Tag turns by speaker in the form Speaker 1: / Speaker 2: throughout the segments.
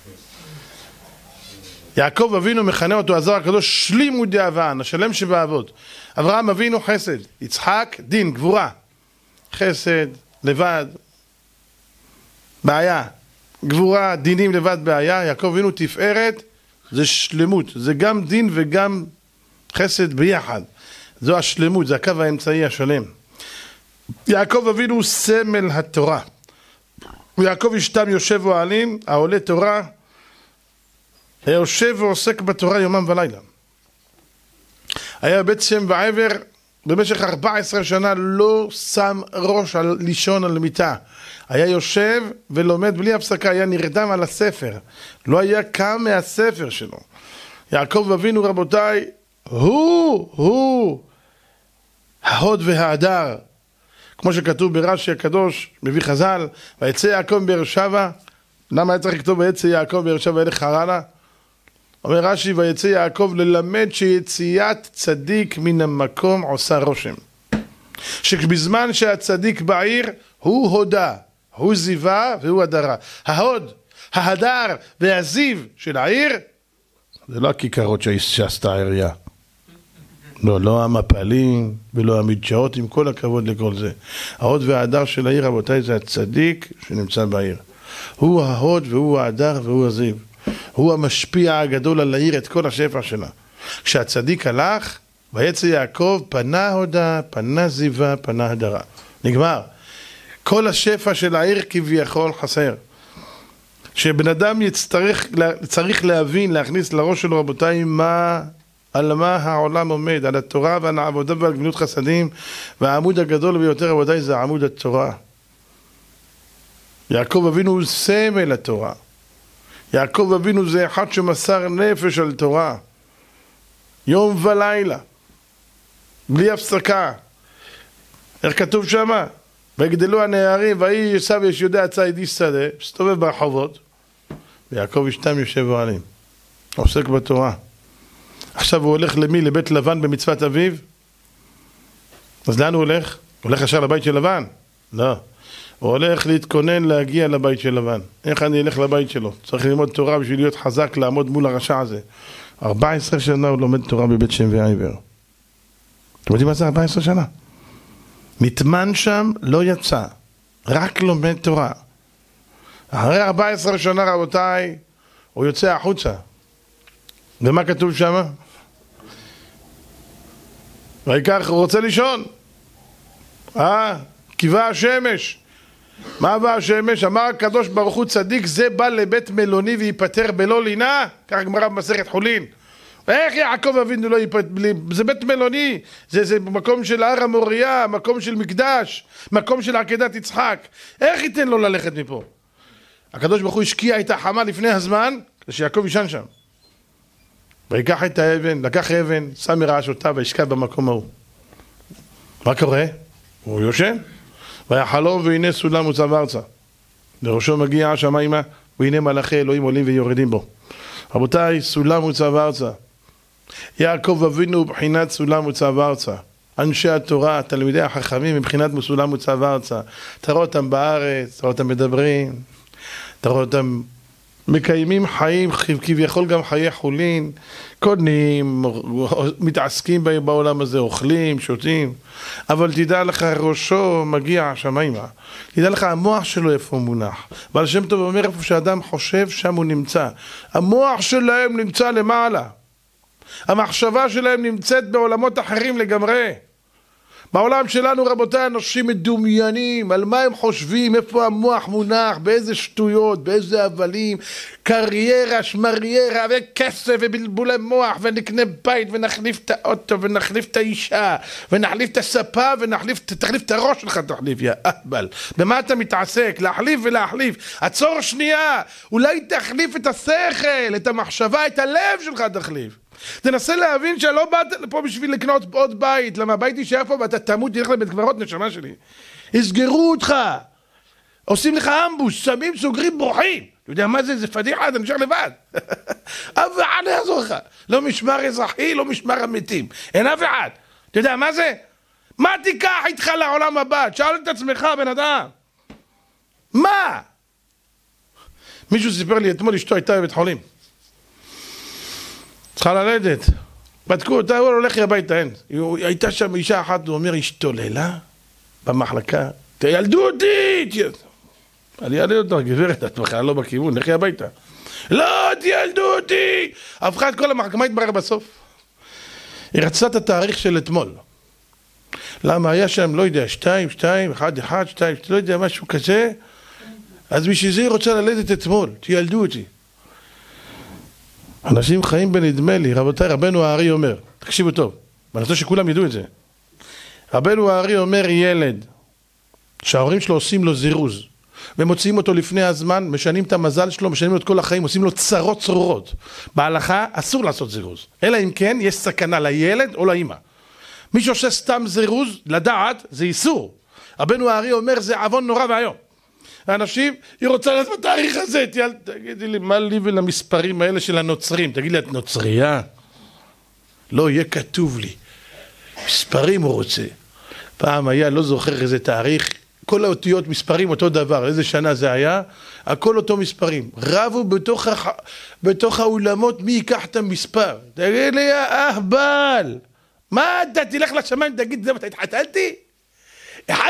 Speaker 1: יעקב אבינו מכנה אותו הזוהר הקדוש שלימות דאבן, השלם שבאבות. אברהם אבינו חסד, יצחק דין, גבורה. חסד, לבד, בעיה. גבורה, דינים לבד, בעיה. יעקב אבינו תפארת, זה שלמות. זה גם דין וגם חסד ביחד. זו השלמות, זה הקו האמצעי השלם. יעקב אבינו סמל התורה. ויעקב אשתם יושב ואוהלים, העולה תורה, היה יושב ועוסק בתורה יומם ולילה. היה בבית שם ועבר במשך 14 שנה לא שם ראש על לישון על מיטה. היה יושב ולומד בלי הפסקה, היה נרדם על הספר. לא היה קם מהספר שלו. יעקב אבינו רבותיי, הוא ההוד וההדר. כמו שכתוב ברש"י הקדוש, מביא חז"ל, ויצא יעקב מבאר שבע. למה היה צריך לכתוב ויצא יעקב מבאר שבע ואלה חרנה? אומר רש"י, ויצא יעקב ללמד שיציאת צדיק מן המקום עושה רושם. שבזמן שהצדיק בעיר הוא הודה, הוא זיווה והוא הדרה. ההוד, ההדר והזיו של העיר, זה לא הכיכרות שעשתה העירייה. לא המפלים ולא המדשאות, עם כל הכבוד לכל זה. ההוד וההדר של העיר, רבותיי, זה הצדיק שנמצא בעיר. הוא ההוד והוא ההדר והוא הזיו. הוא המשפיע הגדול על העיר את כל השפע שלה. כשהצדיק הלך, ויצא יעקב, פנה הודה, פנה זיווה, פנה הדרה. נגמר. כל השפע של העיר כביכול חסר. שבן אדם צריך להבין, להכניס לראש שלו, רבותיי, על מה העולם עומד, על התורה ועל העבודה ועל גמילות חסדים, והעמוד הגדול ביותר, רבותיי, זה עמוד התורה. יעקב אבינו הוא סמל התורה. יעקב אבינו זה אחד שמסר נפש על תורה. יום ולילה. בלי הפסקה. איך כתוב שמה? ויגדלו הנערים, ויהי עשיו יש יודע ציד איש שדה, מסתובב ברחובות. ויעקב אשתם יושב ואוהלים. עוסק בתורה. עכשיו הוא הולך למי? לבית לבן במצוות אביו? אז לאן הוא הולך? הוא הולך ישר לבית של לבן? לא. הוא הולך להתכונן להגיע לבית של לבן. איך אני אלך לבית שלו? צריך ללמוד תורה בשביל להיות חזק, לעמוד מול הרשע הזה. 14 שנה הוא לומד תורה בבית שם ועבר. אתם יודעים מה זה 14 שנה? מתמן שם לא יצא, רק לומד תורה. אחרי 14 שנה, רבותיי, הוא יוצא החוצה. ומה כתוב שם? ויקח, הוא רוצה לישון. קיבה השמש. מה בא השמש? אמר הקדוש ברוך הוא צדיק זה בא לבית מלוני ויפטר בלא לינה. כך גמרא במסכת חולין. איך יעקב אבינו לא יפטר? זה בית מלוני. זה מקום של הר המוריה, מקום של מקדש, מקום של עקדת יצחק. איך ייתן לו ללכת מפה? הקדוש ברוך הוא השקיע את החמה לפני הזמן שיעקב ישן שם. ויקח את האבן, לקח אבן, שם מרעש אותה והשקע במקום ההוא. מה קורה? הוא יושן. והיה חלום והנה סולם מוצב ארצה. לראשו מגיע השמיימה והנה מלאכי אלוהים עולים ויורדים בו. רבותיי, סולם מוצב ארצה. יעקב אבינו בחינת סולם מוצב ארצה. אנשי התורה, תלמידי החכמים מבחינת סולם מוצב ארצה. תראו אותם בארץ, תראו אותם מדברים, תראו אותם מקיימים חיים, כביכול גם חיי חולין, קונים, מתעסקים בעולם הזה, אוכלים, שותים, אבל תדע לך ראשו מגיע השמיימה, תדע לך המוח שלו איפה הוא מונח, ועל שם טוב אומר איפה שאדם חושב שם הוא נמצא, המוח שלהם נמצא למעלה, המחשבה שלהם נמצאת בעולמות אחרים לגמרי. בעולם שלנו רבותיי אנשים מדומיינים, על מה הם חושבים, איפה המוח מונח, באיזה שטויות, באיזה הבלים, קריירה, שמריירה וכסף ובלבולי מוח ונקנה בית ונחליף את האוטו ונחליף את האישה ונחליף את הספה ותחליף את הראש שלך תחליף, יא אהבל. במה אתה מתעסק? להחליף ולהחליף. עצור שנייה, אולי תחליף את השכל, את המחשבה, את הלב שלך תחליף. תנסה להבין שלא באת לפה בשביל לקנות עוד בית, למה הבית יישאר פה ואתה תמות, תלך לבית קברות נשמה שלי. יסגרו אותך, עושים לך אמבוש, שמים, סוגרים, בורחים. אתה יודע מה זה? זה פדיחה, אתה נשאר לבד. אף אחד לא יעזור לך. לא משמר אזרחי, לא משמר אמיתים. אין אף אחד. אתה יודע מה זה? מה תיקח איתך לעולם הבא? שאל את עצמך בן אדם. מה? מישהו סיפר לי אתמול, אשתו הייתה בבית חולים. צריכה ללדת. בדקו אותה, הוא הולך הביתה, אין. הייתה שם אישה אחת, הוא אומר, השתוללה במחלקה. תילדו אותי! אני אעלה אותה, גברת, את בכלל לא בכיוון, לכי הביתה. לא, תילדו אותי! הפכה את כל המחלקה, מה התברר בסוף? היא רצתה את התאריך של אתמול. למה היה שם, לא יודע, 2, 1, 1, 2, לא יודע, משהו כזה. אז בשביל זה היא רוצה ללדת אתמול, תילדו אותי. אנשים חיים בנדמה לי, רבותיי, רבנו הארי אומר, תקשיבו טוב, ואני רוצה שכולם ידעו את זה. רבנו הארי אומר, ילד, שההורים שלו עושים לו זירוז, ומוציאים אותו לפני הזמן, משנים את המזל שלו, משנים לו את כל החיים, עושים לו צרות צרורות. בהלכה אסור לעשות זירוז, אלא אם כן יש סכנה לילד או לאמא. מי שעושה סתם זירוז, לדעת, זה איסור. רבנו הארי אומר, זה עוון נורא והיום. האנשים, היא רוצה לדעת בתאריך הזה, תגידי לי, מה לי ולמספרים האלה של הנוצרים? תגיד לי, את נוצריה? לא, יהיה כתוב לי. מספרים הוא רוצה. פעם היה, לא זוכר איזה תאריך, כל האותיות מספרים אותו דבר, איזה שנה זה היה, הכל אותו מספרים. רבו בתוך האולמות, מי ייקח את המספר? תגיד לי, אהבל, מה אתה תלך לשמיים, תגיד, זה מתי התחתלתי? אחד.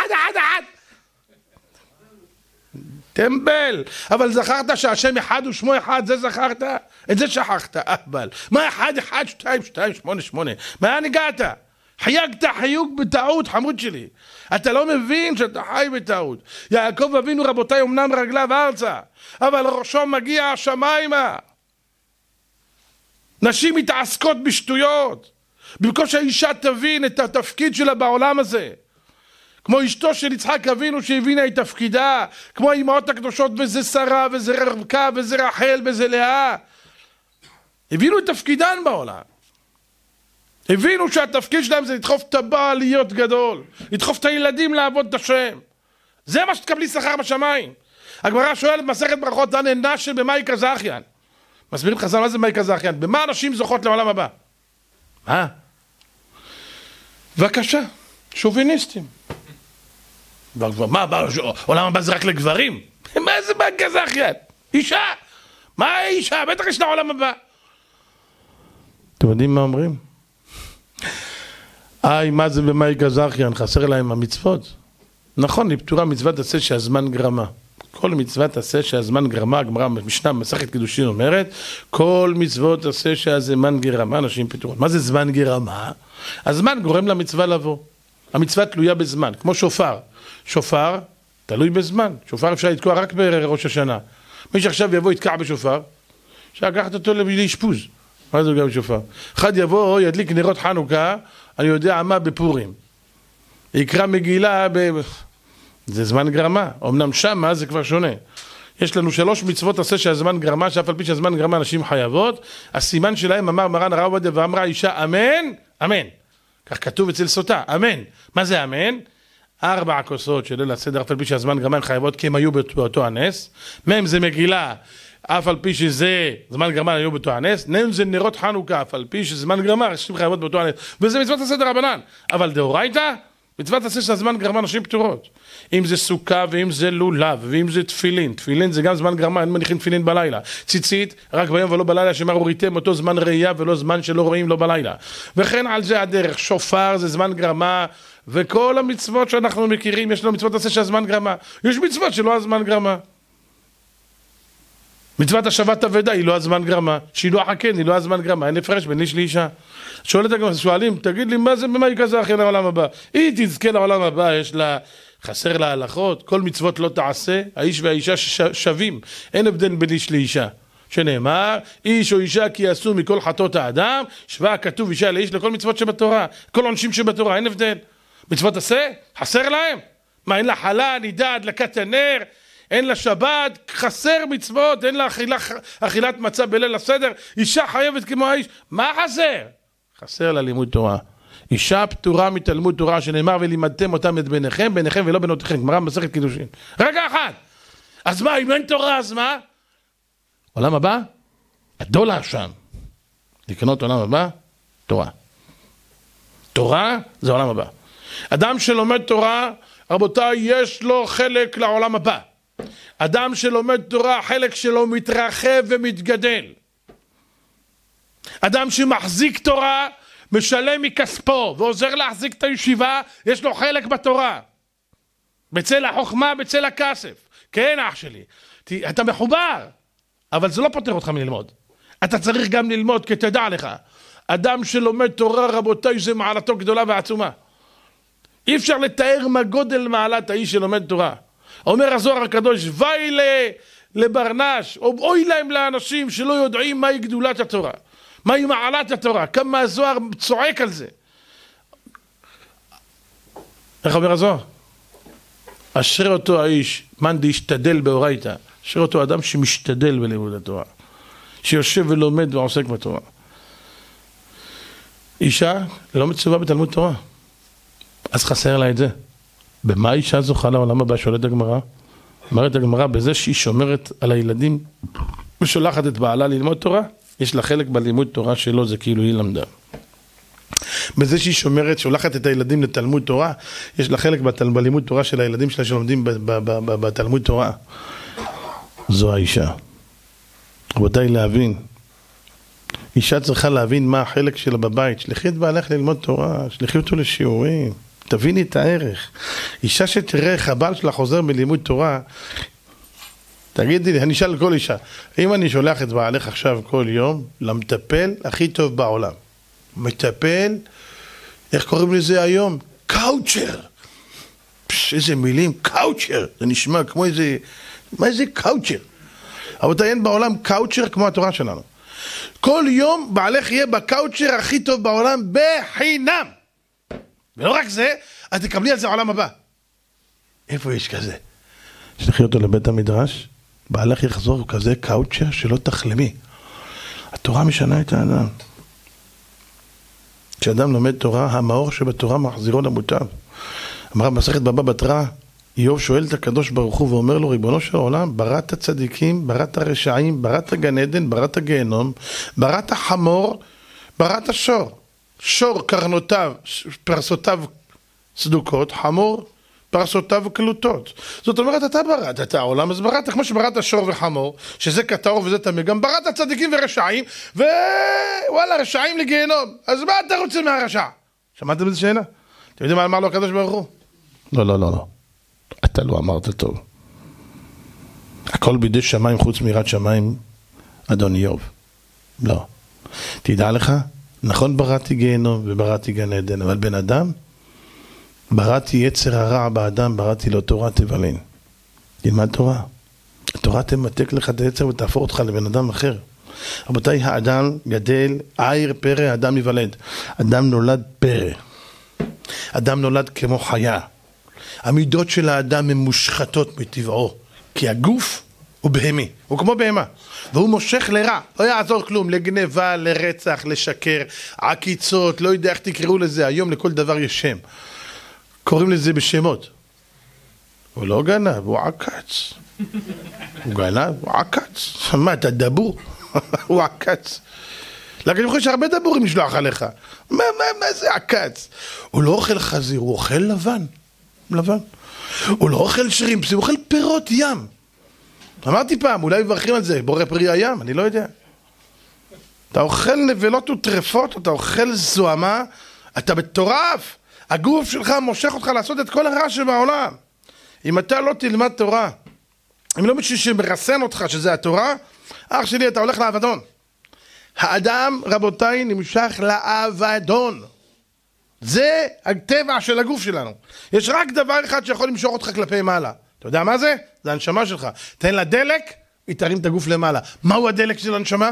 Speaker 1: טמבל, אבל זכרת שהשם אחד ושמו אחד, זה זכרת? את זה שכחת, אהבל. מה 1, 2, 8, 8? מה נגעת? חייגת חיוג בטעות, חמוד שלי. אתה לא מבין שאתה חי בטעות. יעקב אבינו, רבותיי, אמנם רגליו ארצה, אבל ראשו מגיע השמיימה. נשים מתעסקות בשטויות. במקום שהאישה תבין את התפקיד שלה בעולם הזה. כמו אשתו של יצחק אבינו שהבינה את תפקידה, כמו האימהות הקדושות, וזה שרה, וזה רבקה, וזה רחל, וזה לאה. הבינו את תפקידן בעולם. הבינו שהתפקיד שלהם זה לדחוף את הבעל להיות גדול, לדחוף את הילדים לעבוד את השם. זה מה שתקבלי שכר בשמיים. הגמרא שואלת מסכת ברכות דן נשה במאי כזכיין. מסבירים חז"ל מה זה מאי כזכיין? במה אנשים זוכות לעולם הבא? מה? בבקשה, שוביניסטים. מה, עולם הבא זה רק לגברים? מה זה מאי כזכיין? אישה? מה אישה? בטח יש לה עולם הבא. אתם יודעים מה אומרים? מה זה במאי כזכיין? חסר להם המצוות? נכון, היא פטורה מצוות עשה שהזמן גרמה. כל מצוות עשה שהזמן גרמה, הגמרא משנה מסכת קידושין אומרת, כל מצוות עשה שהזמן גרמה, אנשים פטורות. מה זה זמן גרמה? הזמן גורם למצווה לבוא. המצווה תלויה בזמן, כמו שופר. שופר תלוי בזמן. שופר אפשר לתקוע רק בראש השנה. מי שעכשיו יבוא יתקע בשופר, אפשר לקחת אותו לאשפוז. מה זה גם שופר? אחד יבוא, ידליק נרות חנוכה, אני יודע מה בפורים. יקרא מגילה זה זמן גרמה. אמנם שמה זה כבר שונה. יש לנו 3 מצוות עשה שהזמן גרמה, שאף על פי שהזמן גרמה אנשים חייבות. הסימן שלהם אמר מרן הרב עובדיה ואמרה אישה אמן, אמן. כך כתוב אצל סוטה, אמן. מה זה אמן? 4 כוסות של ליל הסדר, אף על פי שהזמן גרמה הן חייבות כי הם היו באותו הנס. מהם זה מגילה, אף על פי שזה זמן גרמה היו באותו הנס. נהם זה נרות חנוכה, אף על פי שזמן גרמה אנשים חייבות באותו הנס. וזה מצוות עשה דרבנן. אבל דאורייתא, מצוות עשה שהזמן גרמה נשים פטורות. אם זה סוכה ואם זה לולב ואם זה תפילין. תפילין זה גם זמן גרמה, אין מניחים תפילין בלילה. ציצית רק ביום ולא בלילה, שמר הוריתם אותו זמן ראייה ולא זמן שלא רואים לא בלילה. וכן על זה הדרך. שופר זה זמן גרמה, וכל המצוות שאנחנו מכירים, יש לנו מצוות עשה שהזמן גרמה. יש מצוות שלא הזמן גרמה. מצוות השבת אבדה היא לא הזמן גרמה. שילוח הקן היא לא הזמן גרמה. אין הפרש בין איש לאישה. שואלים, תגיד לי מה זה במאי כזכיין לעולם הבא? היא תזכה לעולם הבא, יש לה, חסר לה הלכות, כל מצוות לא תעשה, האיש והאישה שווים, אין הבדל בין איש לאישה. שנאמר, איש או אישה כי יעשו מכל חטאות האדם, שווה כתוב אישה לאיש לכל מצוות שבתורה, כל עונשים שבתורה, אין הבדל. מצוות עשה? חסר להם? מה, אין לה חלה, נידה, הדלקת הנר? אין לה שבת, חסר מצוות, אין לה אכילת מצה בליל הסדר, אישה חייבת כמו האיש, מה חסר? חסר לה לימוד תורה. אישה פטורה מתלמוד תורה שנאמר ולימדתם אותם את ביניכם ולא בנותיכם. גמרא במסכת קידושין. רגע אחד. אז מה, אם אין תורה, אז מה? עולם הבא? הדולר שם. לקנות עולם הבא? תורה. תורה זה עולם הבא. אדם שלומד תורה, רבותיי, יש לו חלק לעולם הבא. אדם שלומד תורה, החלק שלו מתרחב ומתגדל. אדם שמחזיק תורה, משלם מכספו ועוזר להחזיק את הישיבה, יש לו חלק בתורה. בצל החוכמה, בצל הכסף. כן, אח שלי. אתה מחובר, אבל זה לא פותר אותך מללמוד. אתה צריך גם ללמוד, כי תדע לך. אדם שלומד תורה, רבותיי, זה מעלתו גדולה ועצומה. אי אפשר לתאר מה גודל מעלת האיש שלומד תורה. אומר הזוהר הקדוש, ואי לברנש, או אוי להם לאנשים שלא יודעים מהי גדולת התורה. מהי מעלת התורה, כמה הזוהר צועק על זה. איך אומר הזוהר? אשרי אותו האיש, מאן דשתדל באורייתא, אשרי אותו אדם שמשתדל בלימוד התורה, שיושב ולומד ועוסק בתורה. אישה לא מצווה בתלמוד תורה, אז חסר לה את זה. במה אישה זוכה לעולם הבא? שואלת הגמרא. אומרת הגמרא, בזה שהיא שומרת על הילדים ושולחת את בעלה ללמוד תורה, יש לה חלק בלימוד תורה שלו, זה כאילו היא למדה. בזה שהיא שומרת, שולחת את הילדים לתלמוד תורה, יש לה חלק בלימוד תורה של הילדים שלה שלומדים בתלמוד תורה. זו האישה. רבותיי, להבין. אישה צריכה להבין מה החלק שלה בבית. שלחי את בעלך ללמוד תורה, שלחי אותו לשיעורים, תביני את הערך. אישה שתראה איך הבעל שלה חוזר בלימוד תורה, תגידי לי, אני אשאל כל אישה, אם אני שולח את בעלך עכשיו כל יום למטפל הכי טוב בעולם, מטפל, איך קוראים לזה היום? קאוצ'ר. איזה מילים, קאוצ'ר, זה נשמע כמו איזה, מה זה קאוצ'ר? אבל אין בעולם קאוצ'ר כמו התורה שלנו. כל יום בעלך יהיה בקאוצ'ר הכי טוב בעולם בחינם. ולא רק זה, אז תקבלי על זה העולם הבא. איפה יש כזה? שלחי אותו לבית המדרש, בעלך יחזור כזה קאוצ'ר שלא תחלמי. התורה משנה את האדם. כשאדם לומד תורה, המאור שבתורה מחזירו למוטב. אמרה במסכת בבא בתרא, איוב שואל את הקדוש ברוך הוא ואומר לו, ריבונו של העולם, בראת צדיקים, בראת רשעים, בראת גן עדן, בראת גיהנום, בראת חמור, בראת שור. שור קרנותיו, פרסותיו צדוקות, חמור, פרסותיו קלוטות. זאת אומרת, אתה בראת את העולם, אז בראת כמו שבראת שור וחמור, שזה קטור וזה תמי, גם בראת צדיקים ורשעים, ווואלה, רשעים לגיהנום. אז מה אתה רוצה מהרשע? שמעתם איזה שאלה? אתם יודעים מה אמר לו הקדוש ברוך הוא? לא, לא, לא, לא. אתה לא אמרת טוב. הכל בידי שמיים חוץ מיראת שמיים, אדון איוב. לא. תדע לך, נכון בראתי גיהנום ובראתי גן עדן, אבל בן אדם, בראתי יצר הרע באדם, בראתי לו תורה תבלין. תלמד תורה. התורה תמתק לך את היצר ותהפוך אותך לבן אדם אחר. רבותיי, האדם גדל, עיר פרא, אדם יוולד. אדם נולד פרא. אדם נולד כמו חיה. המידות של האדם הן מושחתות מטבעו, כי הגוף הוא בהמי, הוא כמו בהמה, והוא מושך לרע, לא יעזור כלום, לגניבה, לרצח, לשקר, עקיצות, לא יודע איך תקראו לזה, היום לכל דבר יש שם, קוראים לזה בשמות. הוא לא גנב, הוא עקץ. הוא גנב, הוא עקץ. מה, אתה דבור? הוא עקץ. להגיד לך שהרבה דבורים לשלוח עליך. מה זה עקץ? הוא לא אוכל חזיר, הוא אוכל לבן. לבן. הוא לא אוכל שרימפס, הוא אוכל פירות ים. אמרתי פעם, אולי מברכים על זה, בורא פרי הים, אני לא יודע. אתה אוכל נבלות וטרפות, אתה אוכל זוהמה, אתה מטורף. הגוף שלך מושך אותך לעשות את כל הרע שבעולם. אם אתה לא תלמד תורה, אם לא מישהו שמרסן אותך שזה התורה, אח שלי, אתה הולך לאבדון. האדם, רבותיי, נמשך לאבדון. זה הטבע של הגוף שלנו. יש רק דבר אחד שיכול למשוך אותך כלפי מעלה. אתה יודע מה זה? זה הנשמה שלך. תן לה דלק, היא תרים את הגוף למעלה. מהו הדלק של הנשמה?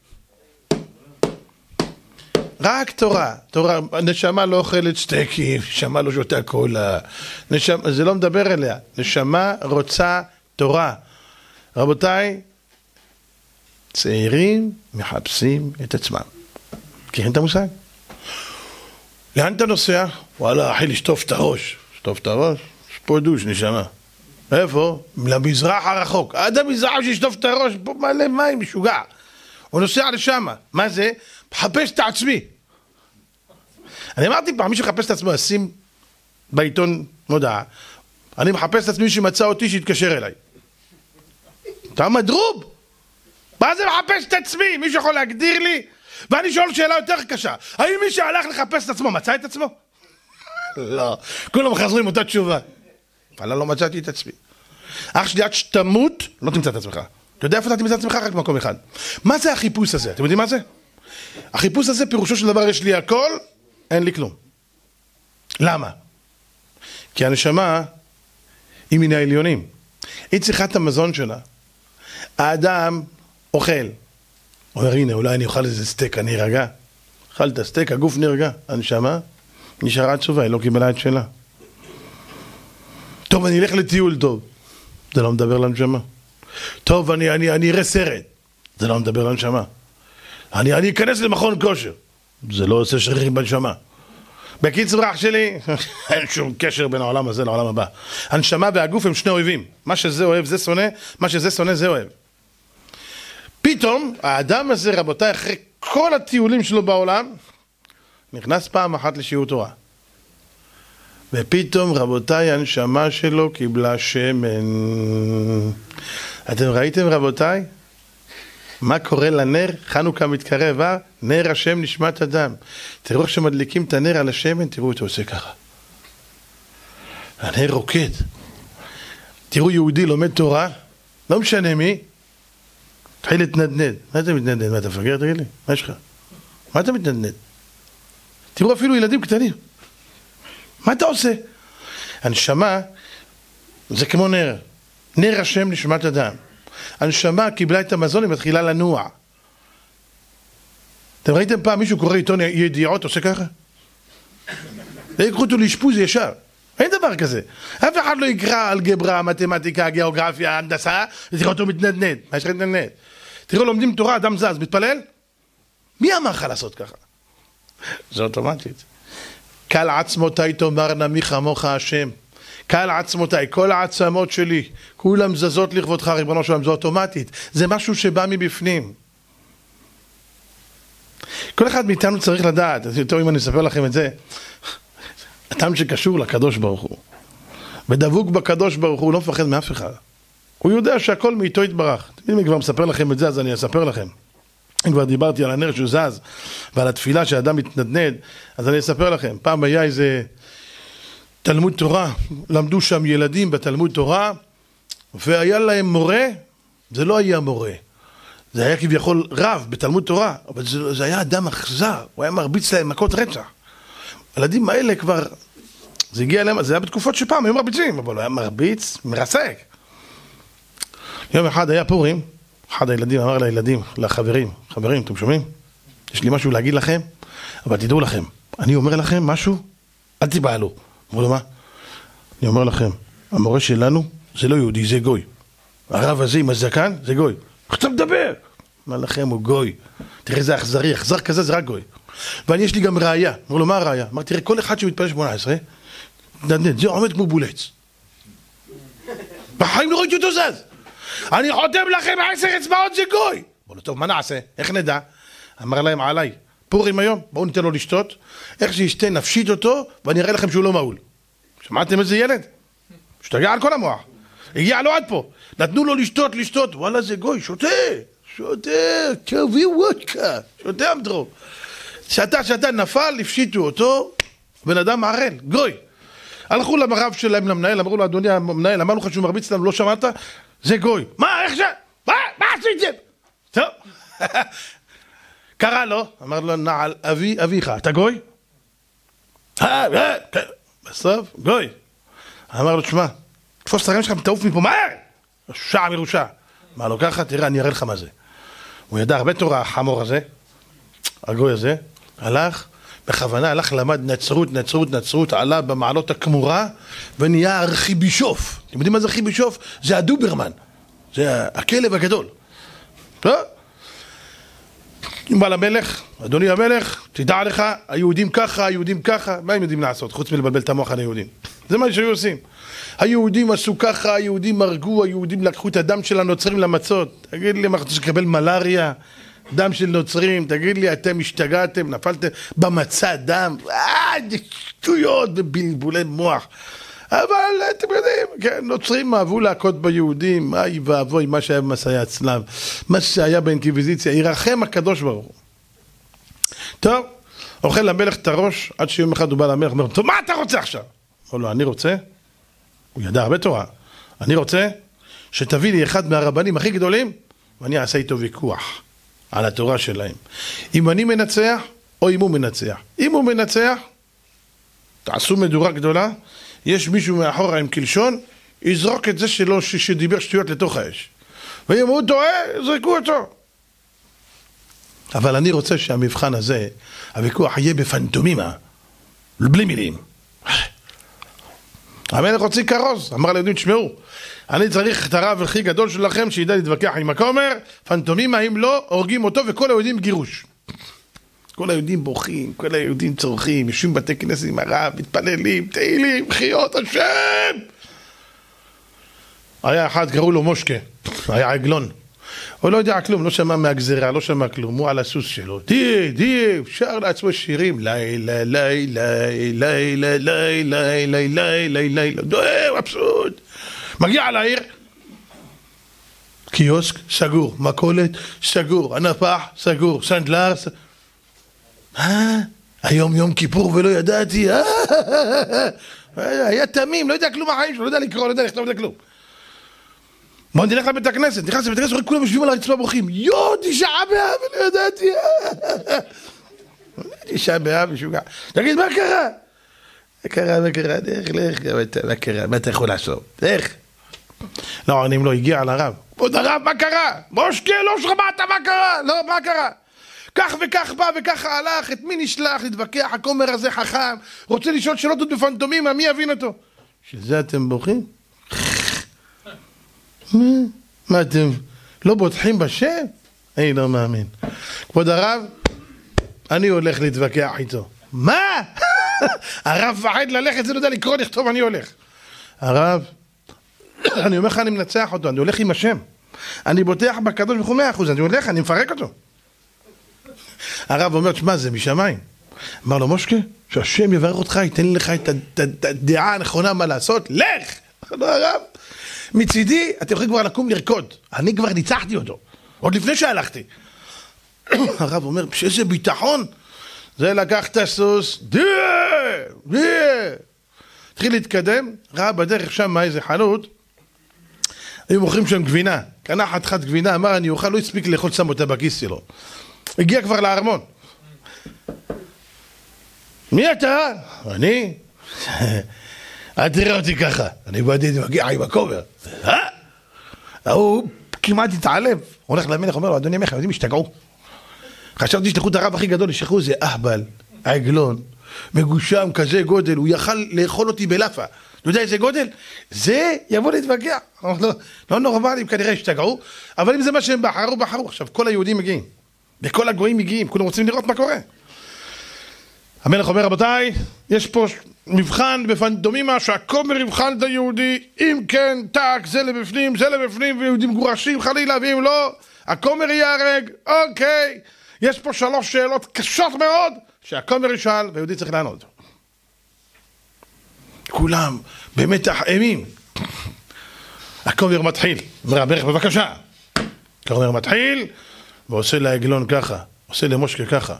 Speaker 1: רק תורה. תורה. נשמה לא אוכלת סטייקים, נשמה לא שותה קולה. זה לא מדבר אליה. נשמה רוצה תורה. רבותיי, צעירים מחפשים את עצמם. מכירים את המושג? לאן אתה נוסע? וואלה, אחי, לשטוף את הראש. שטוף את הראש? יש פה דוש, נשמה. איפה? למזרח הרחוק. עד המזרח שישטוף את הראש, פה מלא מים, משוגע. הוא נוסע לשם. מה זה? מחפש את עצמי. אני אמרתי פעם, מי שחפש את עצמו, אשים בעיתון מודעה. אני מחפש את עצמי שמצא אותי, שיתקשר אליי. אתה מדרוב. מה זה מחפש את עצמי? מישהו יכול להגדיר לי? ואני שואל שאלה יותר קשה. האם מי שהלך לחפש את עצמו מצא את עצמו? לא. כולם חזרים אותה תשובה. אבל לא מצאתי את עצמי. אח שלי, עד שתמות, לא תמצא את עצמך. אתה יודע איפה אתה תמצא את עצמך? רק במקום אחד. מה זה החיפוש הזה? אתם יודעים מה זה? החיפוש הזה פירושו של דבר, יש לי הכל, אין לי כלום. למה? כי הנשמה היא מן העליונים. היא צריכה את המזון שלה. האדם אוכל. אומר, הנה, אולי אני אוכל איזה סטייק, אני ארגע. אכלת סטייק, הגוף נרגע. הנשמה נשארה עצובה, היא לא קיבלה את שלה. טוב, אני אלך לטיול טוב. זה לא מדבר לנשמה. טוב, אני אראה סרט. זה לא מדבר לנשמה. אני אכנס למכון כושר. זה לא עושה שרירים בנשמה. בקיצור, אח שלי, אין שום קשר בין העולם הזה לעולם הבא. הנשמה והגוף הם שני אויבים. מה שזה אוהב זה שונא, מה שזה שונא זה אוהב. פתאום, האדם הזה, רבותיי, אחרי כל הטיולים שלו בעולם, נכנס פעם אחת לשיעור תורה. ופתאום, רבותיי, הנשמה שלו קיבלה שמן. אתם ראיתם, רבותיי? מה קורה לנר? חנוכה מתקרב, נר השם נשמת אדם. תראו איך שמדליקים את הנר על השמן, תראו אותו עושה ככה. הנר רוקד. תראו יהודי לומד תורה, לא משנה מי, תחיל להתנדנד. מה אתה מתנדנד? מה אתה מפגר? תגיד לי, מה יש לך? מה אתה מתנדנד? תראו אפילו ילדים קטנים. מה אתה עושה? הנשמה זה כמו נר. נר השם נשמת אדם. הנשמה קיבלה את המזון, היא מתחילה לנוע. אתם ראיתם פעם מישהו קורא עיתון ידיעות, עושה ככה? ויקחו אותו לאשפוז ישר. אין דבר כזה. אף אחד לא יקרא אלגברה, מתמטיקה, גיאוגרפיה, הנדסה, ותראה אותו מתנדנד. מה יש לך להתנדנד? תראו, לומדים תורה, אדם זז, מתפלל? מי אמר לך לעשות ככה? זה אוטומטית. קל עצמותיי תאמרנה מי כמוך השם. קל עצמותיי, כל העצמות שלי, כולם זזות לכבודך, ריבונו של עולם, זה אוטומטית. זה משהו שבא מבפנים. כל אחד מאיתנו צריך לדעת, יותר אם אני אספר לכם את זה, אדם שקשור לקדוש ברוך הוא, ודבוק בקדוש ברוך הוא, לא מפחד מאף אחד. הוא יודע שהכל מאיתו יתברך. אם אני כבר מספר לכם את זה, אז אני אספר לכם. אם כבר דיברתי על הנר שהוא זז, ועל התפילה שהאדם מתנדנד, אז אני אספר לכם. פעם היה איזה תלמוד תורה, למדו שם ילדים בתלמוד תורה, והיה להם מורה, זה לא היה מורה, זה היה כביכול רב בתלמוד תורה, אבל זה היה אדם אכזר, הוא היה מרביץ להם מכות רצח. הילדים האלה כבר, זה הגיע להם, זה היה בתקופות שפעם היו מרביצים, אבל הוא היה מרביץ, מרסק. יום אחד היה פורים, אחד הילדים אמר לילדים, לחברים, חברים, אתם שומעים? יש לי משהו להגיד לכם, אבל תדעו לכם, אני אומר לכם משהו, אל תיבהלו. אמרו לו מה? אני אומר לכם, המורה שלנו זה לא יהודי, זה גוי. הרב הזה עם הזקן זה גוי. איך אתה מדבר? אמר לכם, הוא גוי. תראה איזה אכזרי, אכזר כזה זה רק גוי. ואני יש לי גם ראייה. אמרו לו, מה הראייה? אמר, תראה, כל אחד שמתפלל 18, זה עומד כמו בולץ. בחיים לא ראיתי אותו זז. אני חותם לכם 10 אצבעות זה גוי. אמרו לו, טוב, מה נעשה? איך נדע? אמר להם, עליי. פורים היום, בואו ניתן לו לשתות, איך שישתה נפשית אותו, ואני אראה לכם שהוא לא מעול. שמעתם איזה ילד? שתגע על כל המוח. הגיע לו עד פה. נתנו לו לשתות, וואלה זה גוי, שותה, תביא וודקה, שותה אמדרו. שתה, נפל, הפשיטו אותו, בן אדם מערל, גוי. הלכו למרב שלהם, למנהל, אמרו לו, אדוני המנהל, אמרנו לך שהוא מרביץ לנו, לא שמעת? זה גוי. מה, איך מה עשיתם? טוב. קרא לו, אמר לו, נעל אביך, אתה גוי? בסוף, גוי. אמר לו, תשמע, תפוס את הרעים שלך ותעוף מפה, מהר! שעה מרושע. אמר לו, ככה, תראה, אני אראה לך מה זה. הוא ידע הרבה תורה, החמור הזה, הגוי הזה, הלך, בכוונה הלך, למד נצרות, עלה במעלות הכמורה, ונהיה ארכיבישוף. אתם יודעים מה זה ארכיבישוף? זה הדוברמן. זה הכלב הגדול. טוב? בא למלך, אדוני המלך, תדע לך, היהודים ככה, מה הם יודעים לעשות? חוץ מלבלבל את המוח על היהודים. זה מה שהיו עושים. היהודים עשו ככה, היהודים הרגו, היהודים לקחו את הדם של הנוצרים למצות. תגיד לי, מה אתה שקבל מלאריה? דם של נוצרים, תגיד לי, אתם השתגעתם, נפלתם במצע דם, שטויות ובלבולי מוח. אבל אתם יודעים, כן, נוצרים אהבו להכות ביהודים, אי ואבוי, מה שהיה במסעי הצלב, מה שהיה באינקוויזיציה, ירחם הקדוש ברוך הוא. טוב, אוכל למלך את הראש, עד שיום אחד הוא בא למלך, אומר, טוב, מה אתה רוצה עכשיו? אומר לו, אני רוצה, הוא ידע הרבה תורה, אני רוצה שתביא לי אחד מהרבנים הכי גדולים, ואני אעשה איתו ויכוח על התורה שלהם. אם אני מנצח, או אם הוא מנצח. אם הוא מנצח, תעשו מדורה גדולה, יש מישהו מאחורה עם קלשון, יזרוק את זה שלו שדיבר שטויות לתוך האש. ואם הוא טועה, יזרקו אותו. אבל אני רוצה שהמבחן הזה, הוויכוח יהיה בפנטומימה, בלי מילים. המלך הוציא כרוז, אמר ליהודים, תשמעו, אני צריך את הרב הכי גדול שלכם שידע להתווכח עם הכומר, פנטומימה, אם לא, הורגים אותו וכל היהודים גירוש. כל היהודים בוכים, כל היהודים צורכים, יושבים בתי כנסת עם הרב, מתפללים, תהילים, חיות השם. היה אחד, קראו לו מושקה, היה עגלון. הוא לא יודע כלום, לא שמע מהגזרה, לא שמע כלום, הוא על הסוס שלו. תהיה, שר לעצמו שירים, לילה, לילה, לילה, לילה, לילה, לילה, דוהר, מבסוט. מגיע לעיר, קיוסק, סגור, מכולת, סגור, הנפח, סגור, סנדלר, היום יום כיפור ולא ידעתי, היה תמים, לא יודע כלום מהחיים שלו, לא יודע לקרוא, לא יודע לכתוב, לא יודע כלום. בוא נלך לבית הכנסת, נכנס לבית הכנסת, כולם יושבים על הרצפה ברוכים, תשעה באב ולא ידעתי, תשעה באב משוגע. תגיד, מה קרה? מה קרה, מה אתה יכול לעשות? איך? לא, אני לא הגיע לרב. עוד הרב, מה קרה? מושקה, לא שמעת מה קרה? לא, מה קרה? כך וכך בא וככה הלך, את מי נשלח להתווכח, הכומר הזה חכם, רוצה לשאול שאלות עוד בפנטומימה, מי יבין אותו? שזה אתם בוכים? מה אתם לא בוטחים בשם? אני לא מאמין. כבוד הרב, אני הולך להתווכח איתו. מה? הרב פחד ללכת, זה לא יודע לקרוא, לכתוב, אני הולך. הרב, אני אומר לך, אני מנצח אותו, אני הולך עם השם. אני בוטח בקדוש ברוך הוא 100%, אני הולך, אני מפרק אותו. הרב אומר, שמה, זה משמיים. אמר לו, מושקה, שהשם יברך אותך, ייתן לך את הדעה הנכונה מה לעשות, לך! לא, הרב, מצידי, אתם יכולים כבר לקום לרקוד. אני כבר ניצחתי אותו, עוד לפני שהלכתי. הרב אומר, שאיזה ביטחון, זה לקח את הסוס, התחיל להתקדם, ראה בדרך שם איזה חנות, היו מוכרים שם גבינה, קנה חתיכת גבינה, אמר אני אוכל, לא הספיק לאכול, שם אותה בכיס שלו. הגיע כבר לארמון. מי אתה? אני? אל תראה אותי ככה, אני באתי מגיע עם הכומר. הוא כמעט התעלם, הולך למלך, אומר לו, אדוני המלך, יודעים, השתגעו. חשבתי שתלכו את הרב הכי גדול, ישכחו איזה אהבל, עגלון, מגושם כזה גודל, הוא יכל לאכול אותי בלאפה. אתה יודע איזה גודל? זה יבוא להתווכח. לא נורמלים, כנראה השתגעו, אבל אם זה מה שהם בחרו. עכשיו, כל היהודים מגיעים, וכל הגויים מגיעים, כולם רוצים לראות מה קורה. המלך אומר, רבותיי, יש פה מבחן בפנטומימה שהכומר יבחן את היהודי, אם כן, טק, זה לבפנים, ויהודים גורשים חלילה, ואם לא, הכומר ייהרג. אוקיי, יש פה 3 שאלות קשות מאוד, שהכומר ישאל, והיהודי צריך לענות. כולם במתח אימים. הכומר מתחיל, אומר המלך, בבקשה. הכומר מתחיל, ועושה לעגלון ככה, עושה למושקה ככה.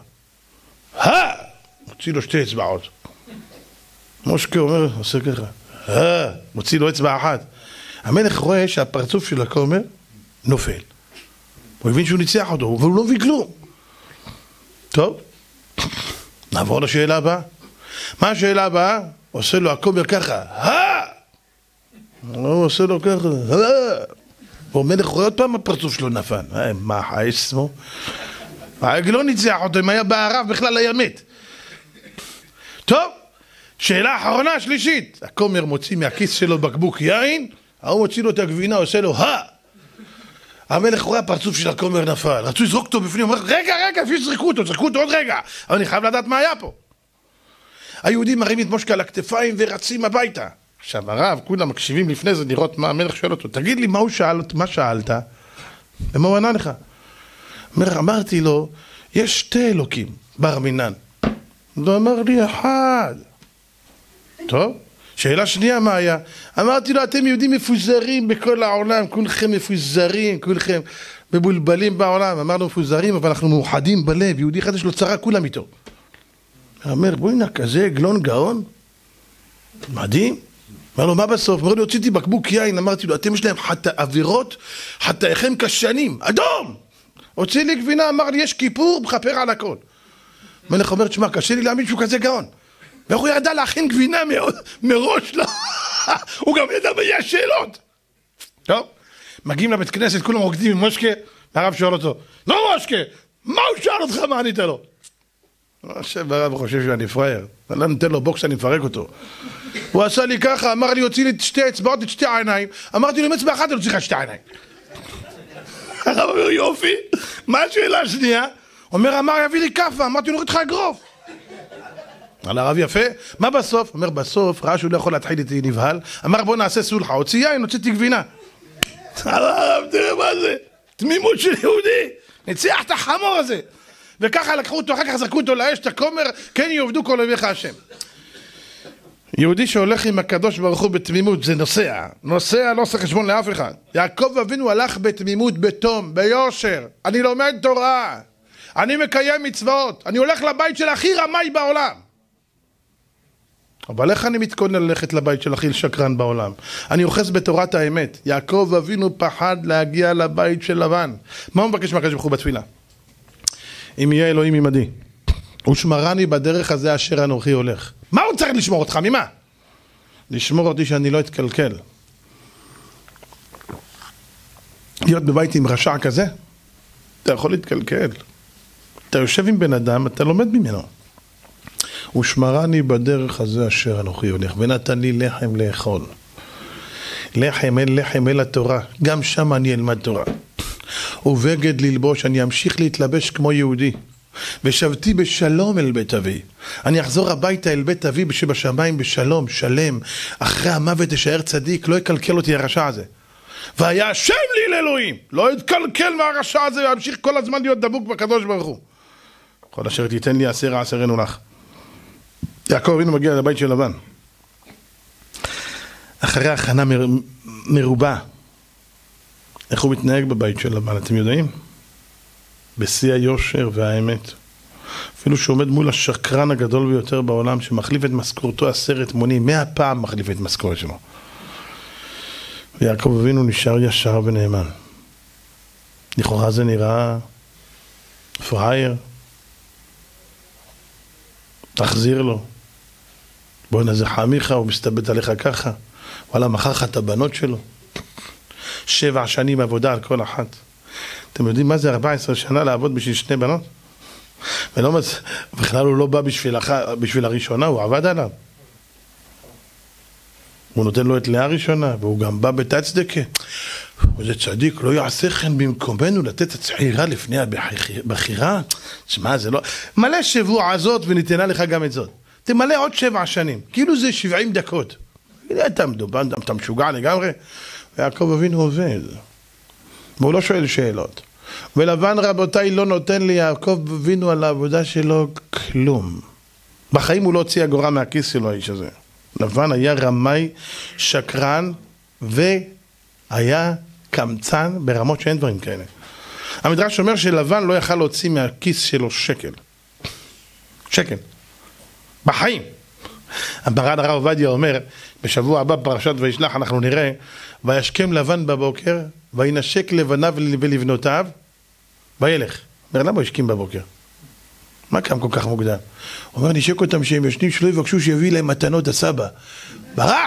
Speaker 1: מוציא לו 2 אצבעות. מושקה אומר, עושה ככה. מוציא לו אצבע אחת. המלך רואה שהפרצוף של הכומר נופל. הוא הבין שהוא ניצח אותו, אבל הוא לא מבין כלום. טוב, נעבור לשאלה הבאה. מה השאלה הבאה? עושה לו הכומר ככה. הוא עושה לו ככה. והמלך רואה עוד פעם הפרצוף שלו נפל. מה חייסמו? העגלון ניצח אותו, אם היה בערב בכלל היה מת. טוב, שאלה אחרונה, שלישית. הכומר מוציא מהכיס שלו בקבוק יין, הוא מוציא לו את הגבינה, עושה לו המלך רואה הפרצוף של הכומר נפל, רצו לזרוק אותו בפנים, אומר, רגע, אפשר שזרקו אותו עוד רגע, אבל אני חייב לדעת מה היה פה. היהודים מרים את מושקה על הכתפיים ורצים הביתה. עכשיו הרב, כולם מקשיבים לפני זה לראות מה המלך שואל אותו, תגיד לי מה שאלת, ומה הוא ענה לך? אמרתי לו, יש 2 אלוקים, בר מינן. הוא אמר לי, 1. טוב, שאלה שנייה, מה היה? אמרתי לו, אתם יהודים מפוזרים בכל העולם, כולכם מפוזרים, כולכם מבולבלים בעולם. אמרנו מפוזרים, אבל אנחנו מאוחדים בלב, יהודי אחד יש לו צרה, כולם איתו. הוא אומר, בואי נה, כזה גלון גאון? מדהים. אמר לו, מה בסוף? אמר לי, הוצאתי בקבוק יין, אמרתי לו, אתם יש להם עבירות, חטאיכם כשנים, אדום! הוציא לי גבינה, אמר לי, יש כיפור, מחפר על הכל. מלך אומר, תשמע, קשה לי להאמין שהוא כזה גאון. ואיך הוא ידע להכין גבינה מראש לו? הוא גם ידע ויש שאלות. טוב, מגיעים לבית כנסת, כולם רוקדים עם מושקה, הרב שואל אותו, לא מושקה, מה הוא שאל אותך, מה ענית לו? הרב חושב שאני פרייר, אני לא נותן לו בוקס, אני מפרק אותו. הוא עשה לי ככה, אמר לי, הוציא לי את שתי אצבעות, את שתי העיניים, אמרתי לו, עם אצבע אחת, אני צריך שתי עיניים. הרב אומר, יופי, מה השאלה השנייה? אומר, אמר, יביא לי כפה, אמרתי, נוריד לך אגרוף. על הרב יפה, מה בסוף? אומר, בסוף, ראה שהוא לא יכול להתחיל איתי נבהל, אמר, בוא נעשה סולחה, הוציא יין, הוצאתי גבינה. הרב, תראה מה זה, תמימות של יהודי, ניצח את החמור הזה. וככה לקחו אותו, אחר כך זרקו אותו לאש, את הכומר, כן יעבדו כל אויביך השם. יהודי שהולך עם הקדוש ברוך הוא בתמימות, זה נוסע. נוסע לא עושה חשבון לאף אחד. יעקב אבינו הלך בתמימות, בתום, ביושר. אני לומד תורה. אני מקיים מצוות. אני הולך לבית של הכי רמאי בעולם. אבל איך אני מתכונן ללכת לבית של הכי שקרן בעולם? אני אוחז בתורת האמת. יעקב אבינו פחד להגיע לבית של לבן. מה הוא מבקש מהקדוש ברוך הוא בתפילה? אם יהיה אלוהים עמדי, ושמרני בדרך הזה אשר אנוכי הולך. מה הוא צריך לשמור אותך? ממה? לשמור אותי שאני לא אתקלקל. להיות בבית עם רשע כזה, אתה יכול להתקלקל. אתה יושב עם בן אדם, אתה לומד ממנו. ושמרני בדרך הזה אשר אנוכי הולך, ונתן לי לחם לאכול. לחם אין לחם אל התורה, גם שם אני אלמד תורה. ובגד ללבוש, אני אמשיך להתלבש כמו יהודי. ושבתי בשלום אל בית אבי. אני אחזור הביתה אל בית אבי שבשמיים בשלום, שלם. אחרי המוות תשאר צדיק, לא יקלקל אותי הרשע הזה. והיה השם לי לאלוהים, לא יתקלקל מהרשע הזה, ואמשיך כל הזמן להיות דבוק בקדוש ברוך הוא. כל אשר תיתן לי עשר עשרנו לך. יעקב אבינו מגיע לבית של לבן. אחרי הכנה מרובה. איך הוא מתנהג בבית של לבן, אתם יודעים? בשיא היושר והאמת. אפילו שהוא עומד מול השקרן הגדול ביותר בעולם, שמחליף את משכורתו 10 מונים, 100 פעם מחליף את משכורת שלו. ויעקב אבינו נשאר ישר ונאמן. לכאורה זה נראה פראייר. תחזיר לו. בוא נזה חמיך, הוא מסתבט עליך ככה. וואלה, מחר לך את הבנות שלו. 7 שנים עבודה על כל אחת. אתם יודעים מה זה 14 שנה לעבוד בשביל 2 בנות? בכלל הוא לא בא בשביל הראשונה, הוא עבד עליו. הוא נותן לו את לאה ראשונה, והוא גם בא בתצדקה. וזה צדיק, לא יעשה כן במקומנו לתת את הצעירה לפני הבחירה. תשמע, זה לא... מלא שבוע הזאת וניתנה לך גם את זאת. תמלא עוד 7 שנים, כאילו זה 70 דקות. אתה משוגע לגמרי. ויעקב אבינו עובד. והוא לא שואל שאלות. ולבן רבותיי לא נותן לי יעקב אבינו על העבודה שלו כלום. בחיים הוא לא הוציא אגורה מהכיס שלו האיש הזה. לבן היה רמאי, שקרן והיה קמצן ברמות שאין דברים כאלה. המדרש אומר שלבן לא יכל להוציא מהכיס שלו שקל. שקל. בחיים. המרן הרב עובדיה אומר, בשבוע הבא פרשת וישלח אנחנו נראה, וישכם לבן בבוקר, וינשק לבניו ולבנותיו, וילך. אומר, למה הוא השכים בבוקר? מה קם כל כך מוקדם? הוא אומר, נשק אותם שהם ישנים, שלא יבקשו שיביא להם מתנות הסבא. ברע!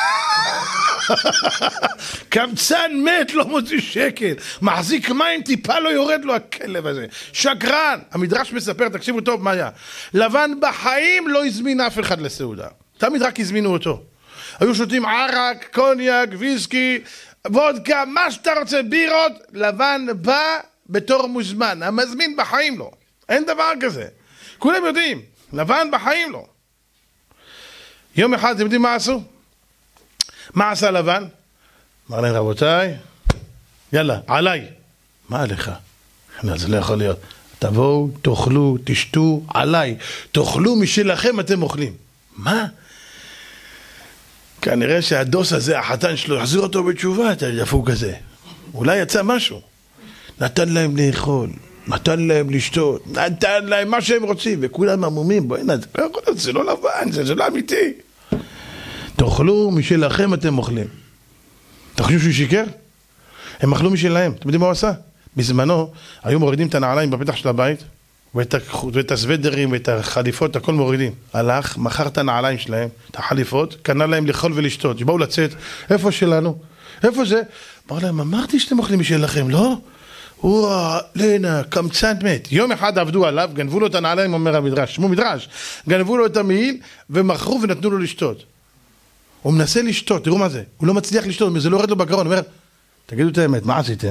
Speaker 1: קמצן מת, לא מוציא שקל. מחזיק מים, טיפה לא יורד לו הכלב הזה. שקרן! המדרש מספר, תקשיבו טוב מה היה. לבן בחיים לא הזמין אף אחד לסעודה. תמיד רק הזמינו אותו. היו שותים ערק, קוניאק, ויסקי, וודקה, מה שאתה רוצה, בירות. לבן בא בתור מוזמן. המזמין בחיים לא. אין דבר כזה. כולם יודעים. לבן בחיים לא. יום אחד, אתם יודעים מה עשו? מה עשה לבן? אמר להם, רבותיי, יאללה, עליי. מה עליך? זה לא יכול להיות. תבואו, תאכלו, תשתו, עליי. תאכלו משלכם, אתם אוכלים. מה? כנראה שהדוס הזה, החתן שלו, יחזיר אותו בתשובה, את הדפוק הזה. אולי יצא משהו. נתן להם לאכול, נתן להם לשתות, נתן להם מה שהם רוצים, וכולם עמומים, בואי נע, זה לא לבן, זה לא אמיתי. תאכלו משלכם אתם אוכלים. אתה חושב שהוא שיקר? הם אכלו משלהם. אתם יודעים מה הוא עשה? בזמנו היו מורידים את הנעליים בפתח של הבית, ואת הסוודרים ואת החליפות, הכל מורידים. הלך, מכר את הנעליים שלהם, את החליפות, קנה להם לאכול ולשתות. שבאו לצאת, איפה שלנו? איפה זה? אמר להם, אמרתי שאתם אוכלים משלכם, לא? לנה, קמצן מת. יום אחד עבדו עליו, גנבו לו את הנעליים, אומר המדרש, שמו מדרש, גנבו לו את המעיל ומכרו ונתנו לו לשתות. הוא מנסה לשתות, תראו מה זה, הוא לא מצליח לשתות, זה לא יורד לו בגרון, הוא אומר, תגידו את האמת, מה עשיתם?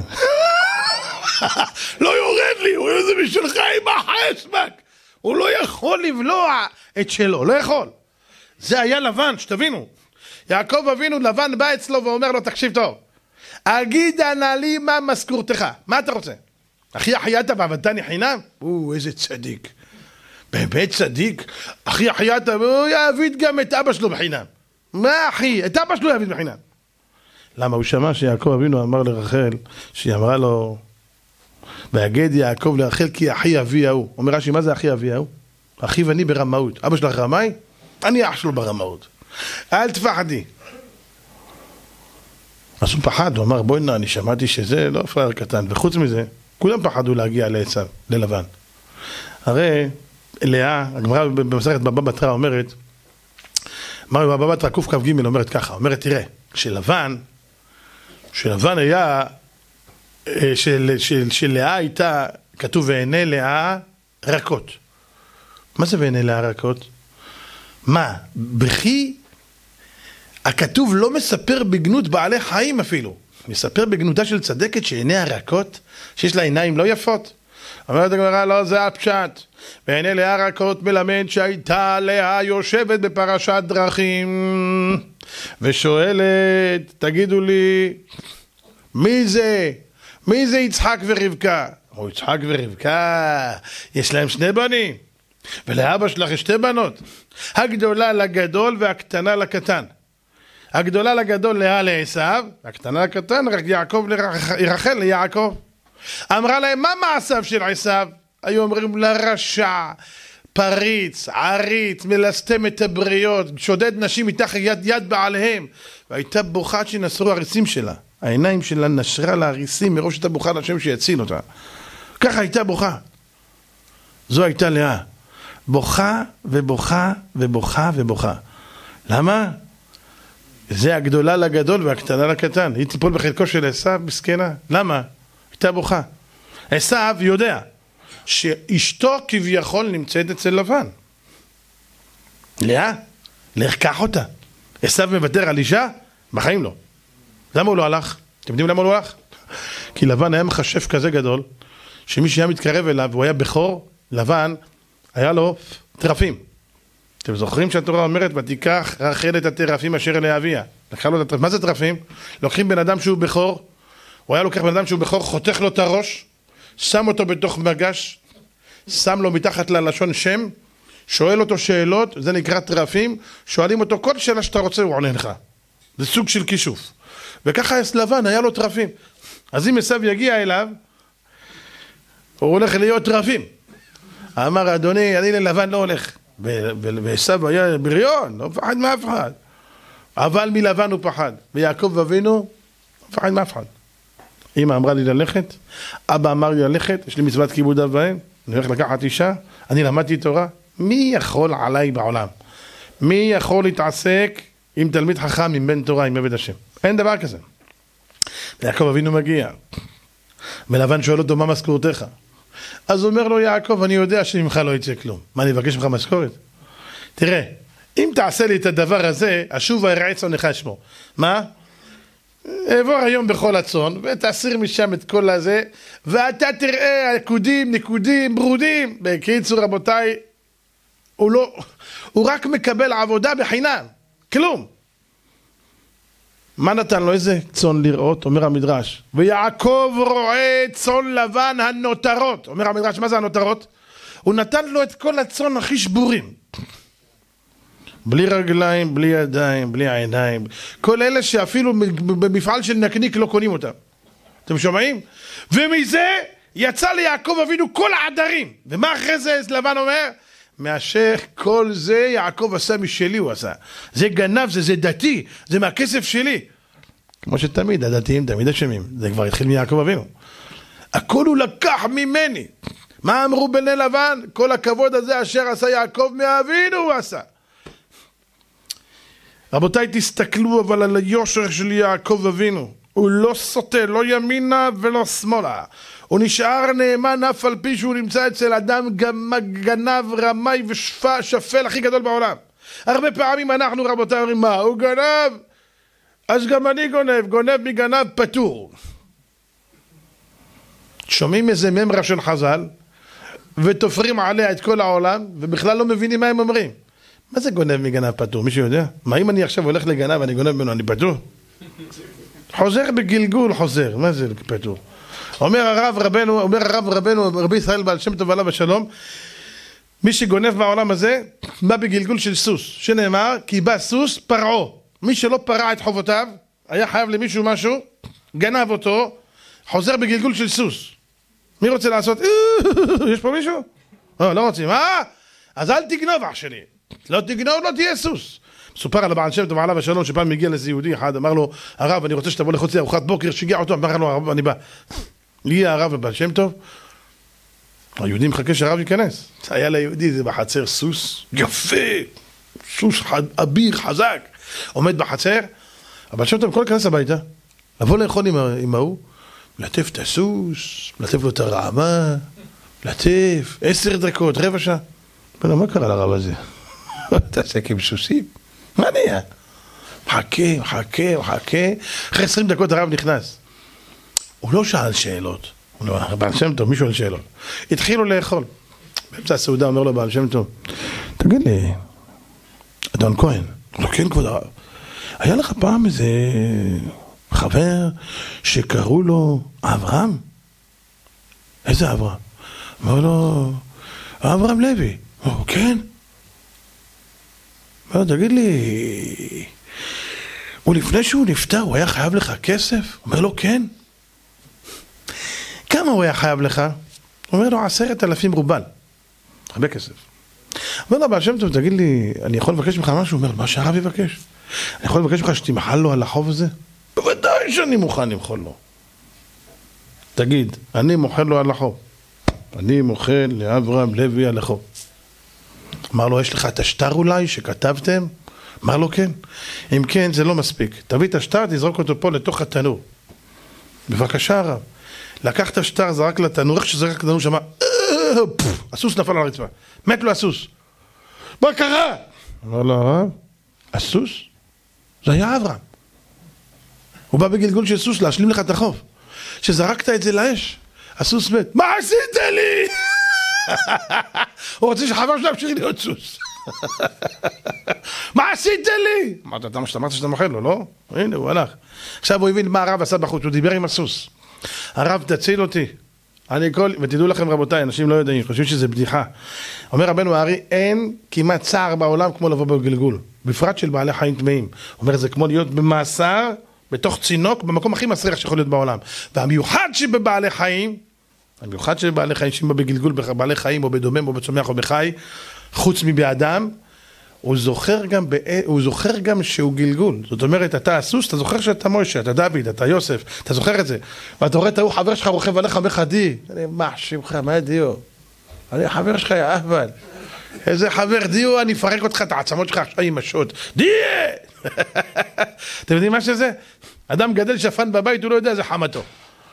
Speaker 1: לא יורד לי, הוא אומר, זה בשבילך עם החשבק. הוא לא יכול לבלוע את שלו, לא יכול. זה היה לבן, שתבינו. יעקב אבינו, לבן בא אצלו ואומר לו, תקשיב טוב, אגיד נא לי מה משכורתך, מה אתה רוצה? אחי החייאת ועבדתני חינם? איזה צדיק. באמת צדיק. אחי החייאת, הוא יעביד גם את אבא שלו בחינם. מה אחי? את אבא שלו יעביד בחינם. למה? הוא שמע שיעקב אבינו אמר לרחל, שהיא אמרה לו, ויגד יעקב לרחל כי אחי אבי ההוא. אומר רש"י, מה זה אחי אבי ההוא? אחי ואני ברמאות. אבא שלך רמאי? אני אח שלו ברמאות. אל תפחדי. אז הוא פחד, הוא אמר, בואי נע, אני שמעתי שזה לא פראייר קטן. וחוץ מזה, כולם פחדו להגיע לעשיו, ללבן. הרי לאה, הגמרא במסכת בבא בתרא אומרת, בבא בתרא קכ"ג אומרת ככה, אומרת, תראה, שלבן היה, שלאה הייתה, כתוב ועיני לאה רכות. מה זה ועיני לאה רכות? מה? בכי, הכתוב לא מספר בגנות בעלי חיים אפילו, מספר בגנותה של צדקת שעיניה רכות, שיש לה עיניים לא יפות. אומרת הגמרא, לא, זה הפשט. ועיני לאה רכות מלמד שהייתה לאה יושבת בפרשת דרכים ושואלת, תגידו לי, מי זה? מי זה יצחק ורבקה? או יצחק ורבקה, יש להם שני בנים, ולאבא שלך יש שתי בנות, הגדולה לגדול והקטנה לקטן. הגדולה לגדול לאה לעשיו, הקטנה לקטן, רק יעקב לרחל ליעקב. אמרה להם, מה מעשיו של עשיו? היו אומרים, לרשע, פריץ, עריץ, מלסתם את הבריות, שודד נשים מתחת יד בעליהם. והייתה בוכה שנסרו הריסים שלה. העיניים שלה נשרה להריסים מראש הייתה בוכה לשם שיציל אותה. ככה הייתה בוכה. זו הייתה לאה. בוכה ובוכה ובוכה ובוכה. למה? זה הגדולה לגדול והקטנה לקטן. היא תיפול בחלקו של עשיו, מסכנה. למה? הייתה בוכה. עשיו יודע שאשתו כביכול נמצאת אצל לבן. לאה, לך קח אותה. עשיו מוותר על אישה? בחיים לא. למה הוא לא הלך? אתם יודעים למה הוא לא הלך? כי לבן היה מחשב כזה גדול, שמי שהיה מתקרב אליו והוא היה בכור, לבן היה לו טרפים. אתם זוכרים שהתורה אומרת, ותיקח רחל את הטרפים אשר אליה אביה. לקחה לו את הטרפים. מה זה טרפים? לוקחים בן אדם שהוא בכור, הוא היה לוקח בן אדם שהוא בכור, חותך לו את הראש, שם אותו בתוך מגש, שם לו מתחת ללשון שם, שואל אותו שאלות, זה נקרא טרפים, שואלים אותו כל שאלה שאתה רוצה, הוא עונה לך. זה סוג של כישוף. וככה לבן היה לו טרפים. אז אם עשיו יגיע אליו, הוא הולך להיות טרפים. אמר, אדוני, אני ללבן לא הולך. ועשיו היה בריון, לא פחד מאף אחד. אבל מלבן הוא פחד. ויעקב אבינו, פחד מאף אחד. אמא אמרה לי ללכת, אבא אמר לי ללכת, יש לי מצוות כיבוד אב ואם, אני הולך לקחת אישה, אני למדתי תורה. מי יכול עליי בעולם? מי יכול להתעסק עם תלמיד חכם, עם בן תורה, עם עבד השם? אין דבר כזה. ויעקב אבינו מגיע, ולבן שואל אותו, מה משכורתך? אז אומר לו יעקב, אני יודע שממך לא יצא כלום. מה, אני אבקש ממך משכורת? תראה, אם תעשה לי את הדבר הזה, אשוב וירעה צאנך שמו. מה? אעבור היום בכל הצאן, ותסיר משם את כל הזה, ואתה תראה עקודים, נקודים, ברודים. בקיצור, רבותיי, הוא רק מקבל עבודה בחינם, כלום. מה נתן לו? איזה צאן לראות? אומר המדרש. ויעקב רואה צאן לבן הנותרות. אומר המדרש, מה זה הנותרות? הוא נתן לו את כל הצאן הכי שבורים. בלי רגליים, בלי ידיים, בלי עיניים. כל אלה שאפילו במפעל של נקניק לא קונים אותם. אתם שומעים? ומזה יצא ליעקב אבינו כל העדרים. ומה אחרי זה לבן אומר? מאשר כל זה יעקב עשה משלי הוא עשה. זה גנב, זה דתי, זה מהכסף שלי. כמו שתמיד, הדתיים תמיד אשמים. זה כבר התחיל מיעקב אבינו. הכל הוא לקח ממני. מה אמרו בני לבן? כל הכבוד הזה אשר עשה יעקב מאבינו הוא עשה. רבותיי, תסתכלו אבל על היושר של יעקב אבינו. הוא לא סוטה, לא ימינה ולא שמאלה. הוא נשאר נאמן אף על פי שהוא נמצא אצל אדם גנב, רמאי ושפל הכי גדול בעולם. הרבה פעמים אנחנו, רבותיי, אומרים, מה? הוא גנב? אז גם אני גונב מגנב פטור. שומעים איזה ממרה של חז"ל ותופרים עליה את כל העולם ובכלל לא מבינים מה הם אומרים. מה זה גונב מגנב פטור? מישהו יודע? מה אם אני עכשיו הולך לגנב ואני גונב ממנו, אני פטור? חוזר בגלגול, חוזר. מה זה פטור? אומר הרב רבנו, רבי ישראל בעל שם טוב עליו השלום, מי שגונב בעולם הזה, בא בגלגול של סוס, שנאמר, כי בא סוס פרעו. מי שלא פרע את חובותיו, היה חייב למישהו משהו, גנב אותו, חוזר בגלגול של סוס. מי רוצה לעשות? יש פה מישהו? לא רוצים. אז אל תגנוב אח שלי. לא תגנוב, לא תהיה סוס. מסופר על הבעל שם טוב עליו השלום, שפעם מגיע לזה יהודי אחד, אמר לו, הרב, אני רוצה שתבוא לחוץ לארוחת בוקר, שיגע אותו, אמר לו, הרב, אני בא. הגיע הרב הבעל שם טוב, היהודי מחכה שהרב ייכנס. היה ליהודי, זה בחצר סוס, יפה, סוס אביר, חזק, עומד בחצר, הבעל שם טוב, כל כנס הביתה, לבוא לאכול עם ההוא, לטף את הסוס, לטף לו את הרעמה, לטף, 10 דקות, רבע שעה. מה קרה לרב הזה? תעסק עם סוסים? מה נהיה? מחכה. אחרי 20 דקות הרב נכנס. הוא לא שאל שאלות. בעל שם טוב, מישהו על שאלות. התחילו לאכול. באמצע הסעודה אומר לו בעל שם טוב, תגיד לי, אדון כהן, לא כן כבוד הרב, היה לך פעם איזה חבר שקראו לו אברהם? איזה אברהם? אמר לו, אברהם לוי. הוא כן? תגיד לי, ולפני שהוא נפטר הוא היה חייב לך כסף? אומר לו כן. כמה הוא היה חייב לך? הוא אומר לו 10,000 רובל, הרבה כסף. אומר לו בעל שם טוב, תגיד לי, אני יכול לבקש ממך משהו? הוא אומר, מה שהרב יבקש? אני יכול לבקש ממך שתמחל לו על החוב הזה? בוודאי שאני מוכן למחול לו. תגיד, אני מוחל לו על החוב. אני מוחל לאברהם לוי על החוב. אמר לו, יש לך את השטר אולי שכתבתם? אמר לו, כן. אם כן, זה לא מספיק. תביא את השטר, תזרוק אותו פה לתוך התנור. בבקשה הרב. לקח את השטר, זרק לתנור, איך שזרק לתנור שמה, הסוס נפל על הרצפה. מת לו הסוס. מה קרה? אמר לו, הרב, הסוס? זה היה אברהם. הוא בא בגלגול של סוס להשלים לך את החוב. שזרקת את זה לאש, הסוס מת. מה עשית לי? הוא רוצה שחבר שלו ימשיך להיות סוס. מה עשית לי? אמרת שאתה מוחל לו, לא? הנה, הוא הלך. עכשיו הוא הבין מה הרב עשה בחוץ, הוא דיבר עם הסוס. הרב, תציל אותי. ותדעו לכם רבותיי, אנשים לא יודעים, חושבים שזה בדיחה. אומר רבנו הארי, אין כמעט צער בעולם כמו לבוא בגלגול, בפרט של בעלי חיים טמאים. אומר, זה כמו להיות במאסר, בתוך צינוק, במקום הכי מסריח שיכול להיות בעולם. והמיוחד שבבעלי חיים, המיוחד שבבעלי חיים, שאם בגלגול בבעלי חיים, או בדומם, או בצומח, או בחי, חוץ מבאדם, הוא זוכר גם שהוא גלגול. זאת אומרת, אתה הסוס, אתה זוכר שאתה מוישה, אתה דוד, אתה יוסף, אתה זוכר את זה. ואתה רואה את הוא חבר שלך רוכב עליך מחדי. מה שמך, מה דיו? אני חבר שלך, יא אהבל. איזה חבר דיו, אני אפרק אותך, את העצמות שלך עכשיו עם השוט. דיה! אתם יודעים מה שזה? אדם גדל שפן בבית, הוא לא יודע, זה חמתו.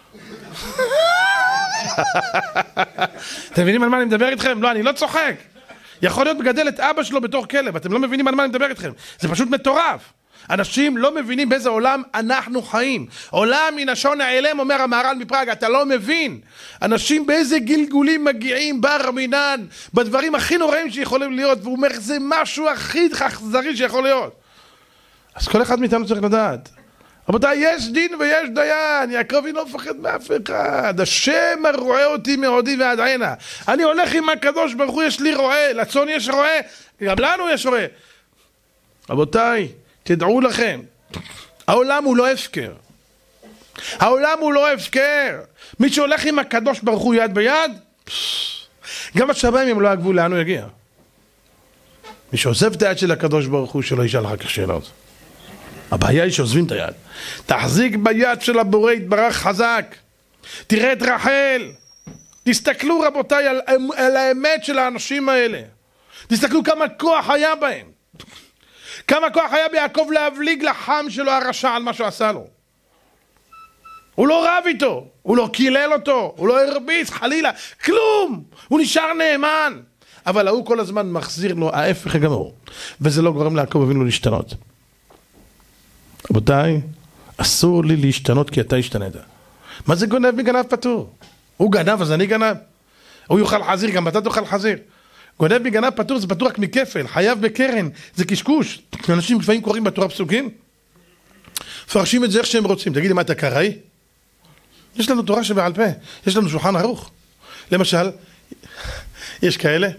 Speaker 1: אתם מבינים על מה אני מדבר איתכם? לא, אני לא צוחק. יכול להיות מגדל את אבא שלו בתור כלב, אתם לא מבינים על מה אני מדבר איתכם. זה פשוט מטורף. אנשים לא מבינים באיזה עולם אנחנו חיים. עולם מן השון העלם, אומר המהר"ל מפראג, אתה לא מבין. אנשים באיזה גלגולים מגיעים, בר מינן, בדברים הכי נוראים שיכולים להיות, והוא אומר, זה משהו הכי אכזרי שיכול להיות. אז כל אחד מאיתנו צריך לדעת. רבותיי, יש דין ויש דיין, יעקב לא מפחד מאף אחד, השם הרואה אותי מעודי ועד עינה. אני הולך עם הקדוש ברוך הוא, יש לי רואה, לצאן יש רואה, גם לנו יש רואה. רבותיי, תדעו לכם, העולם הוא לא הפקר. העולם הוא לא הפקר. מי שהולך עם הקדוש ברוך הוא יד ביד, גם השמיים הם לא הגבול, לאן הוא יגיע? מי שעוזב את היד של הקדוש ברוך הוא, שלא ישאל אחר כך שאלות. הבעיה היא שעוזבים את היד. תחזיק ביד של הבורא יתברך חזק. תראה את רחל. תסתכלו רבותיי על האמת של האנשים האלה. תסתכלו כמה כוח היה בהם. כמה כוח היה ביעקב להבליג לחם שלו הרשע על מה שהוא עשה לו. הוא לא רב איתו, הוא לא קילל אותו, הוא לא הרביץ, חלילה, כלום. הוא נשאר נאמן. אבל הוא כל הזמן מחזיר לו ההפך הגמור. וזה לא גורם ליעקב אבינו להשתנות. רבותיי, אסור לי להשתנות כי אתה השתנית. מה זה גונב מגנב פטור? הוא גנב אז אני גנב. הוא יאכל חזיר, גם אתה תאכל חזיר. גונב מגנב פטור זה פטור רק מכפל, חייב בקרן, זה קשקוש. אנשים לפעמים קוראים בתורה פסוקים, פרשים את זה איך שהם רוצים. תגיד לי מה אתה קראי? יש לנו תורה שבעל פה, יש לנו שולחן ערוך. למשל, יש כאלה,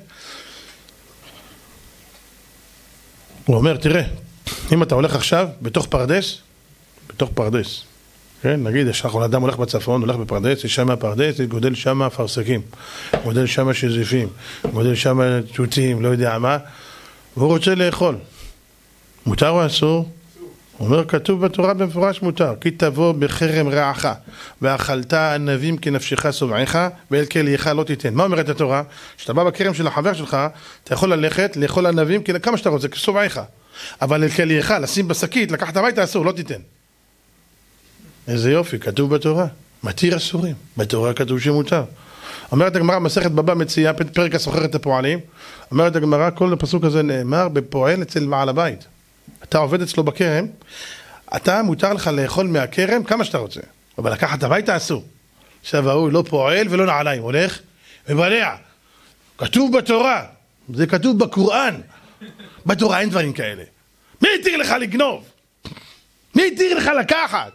Speaker 1: הוא אומר, תראה, אם אתה הולך עכשיו בתוך פרדס, כן, נגיד, אדם הולך בצפון, הולך בפרדס, יש שם פרדס, גודל שם פרסקים, גודל שם שזיפים, גודל שם תותים, לא יודע מה, והוא רוצה לאכול. מותר או אסור? הוא אומר, כתוב בתורה במפורש מותר, כי תבוא בחרם רעך, ואכלת ענבים כנפשך שובעך, ואל כליך לא תיתן. מה אומרת התורה? כשאתה בא בכרם של החבר שלך, אתה יכול ללכת, לאכול ענבים כמה שאתה רוצה, כשובעך. אבל אל כליך, לשים בשקית, לקחת הביתה אסור, לא תיתן. איזה יופי, כתוב בתורה, מתיר אסורים, בתורה כתוב שמותר. אומרת הגמרא, מסכת בבא מציעה, פרק הסוחר את הפועלים, אומרת הגמרא, כל הפסוק הזה נאמר בפועל אצל בעל הבית. אתה עובד אצלו בכרם, אתה מותר לך לאכול מהכרם כמה שאתה רוצה, אבל לקחת הביתה אסור. עכשיו הוא לא פועל ולא נעליים, הולך ובלע. כתוב בתורה, זה כתוב בקוראן. בתורה אין דברים כאלה. מי יתיר לך לגנוב? מי יתיר לך לקחת?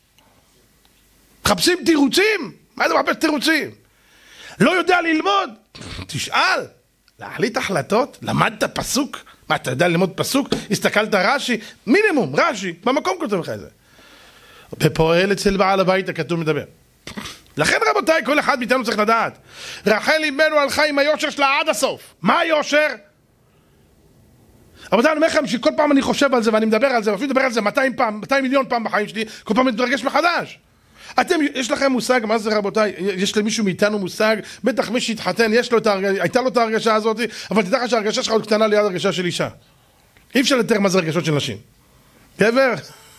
Speaker 1: מחפשים תירוצים? מה זה מחפש תירוצים? לא יודע ללמוד? תשאל. להחליט החלטות? למדת פסוק? מה, אתה יודע ללמוד פסוק? הסתכלת רש"י? מינימום, רש"י, במקום כותב לך את זה. בפועל אצל בעל הבית הכתוב מדבר. לכן רבותיי, כל אחד מאיתנו צריך לדעת. רחל אימנו הלכה עם היושר שלה עד הסוף. מה היושר? רבותיי, אני אומר לכם שכל פעם אני חושב על זה ואני מדבר על זה, ואפילו מדבר על זה 200 מיליון פעם בחיים שלי, כל פעם אני מתרגש מחדש. יש לכם מושג, מה זה רבותיי? יש למישהו מאיתנו מושג, בטח מי שהתחתן, הייתה לו את ההרגשה הזאת, אבל תדע לך שההרגשה שלך עוד קטנה ליד הרגשה של אישה. אי אפשר לתאר מה זה הרגשות של נשים. גבר,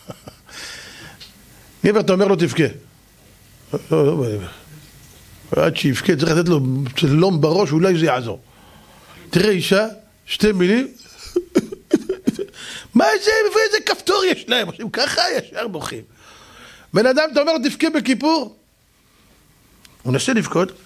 Speaker 1: אתה אומר לו תבכה. לא, עד שיבכה, צריך לתת לו צלום בראש, אולי זה יעזור. תראה אישה, 2 מילים, מה זה, איזה כפתור יש להם, ככה ישר בוכים. בן אדם, אתה אומר לו, תבכה בכיפור. הוא נסה לבכות.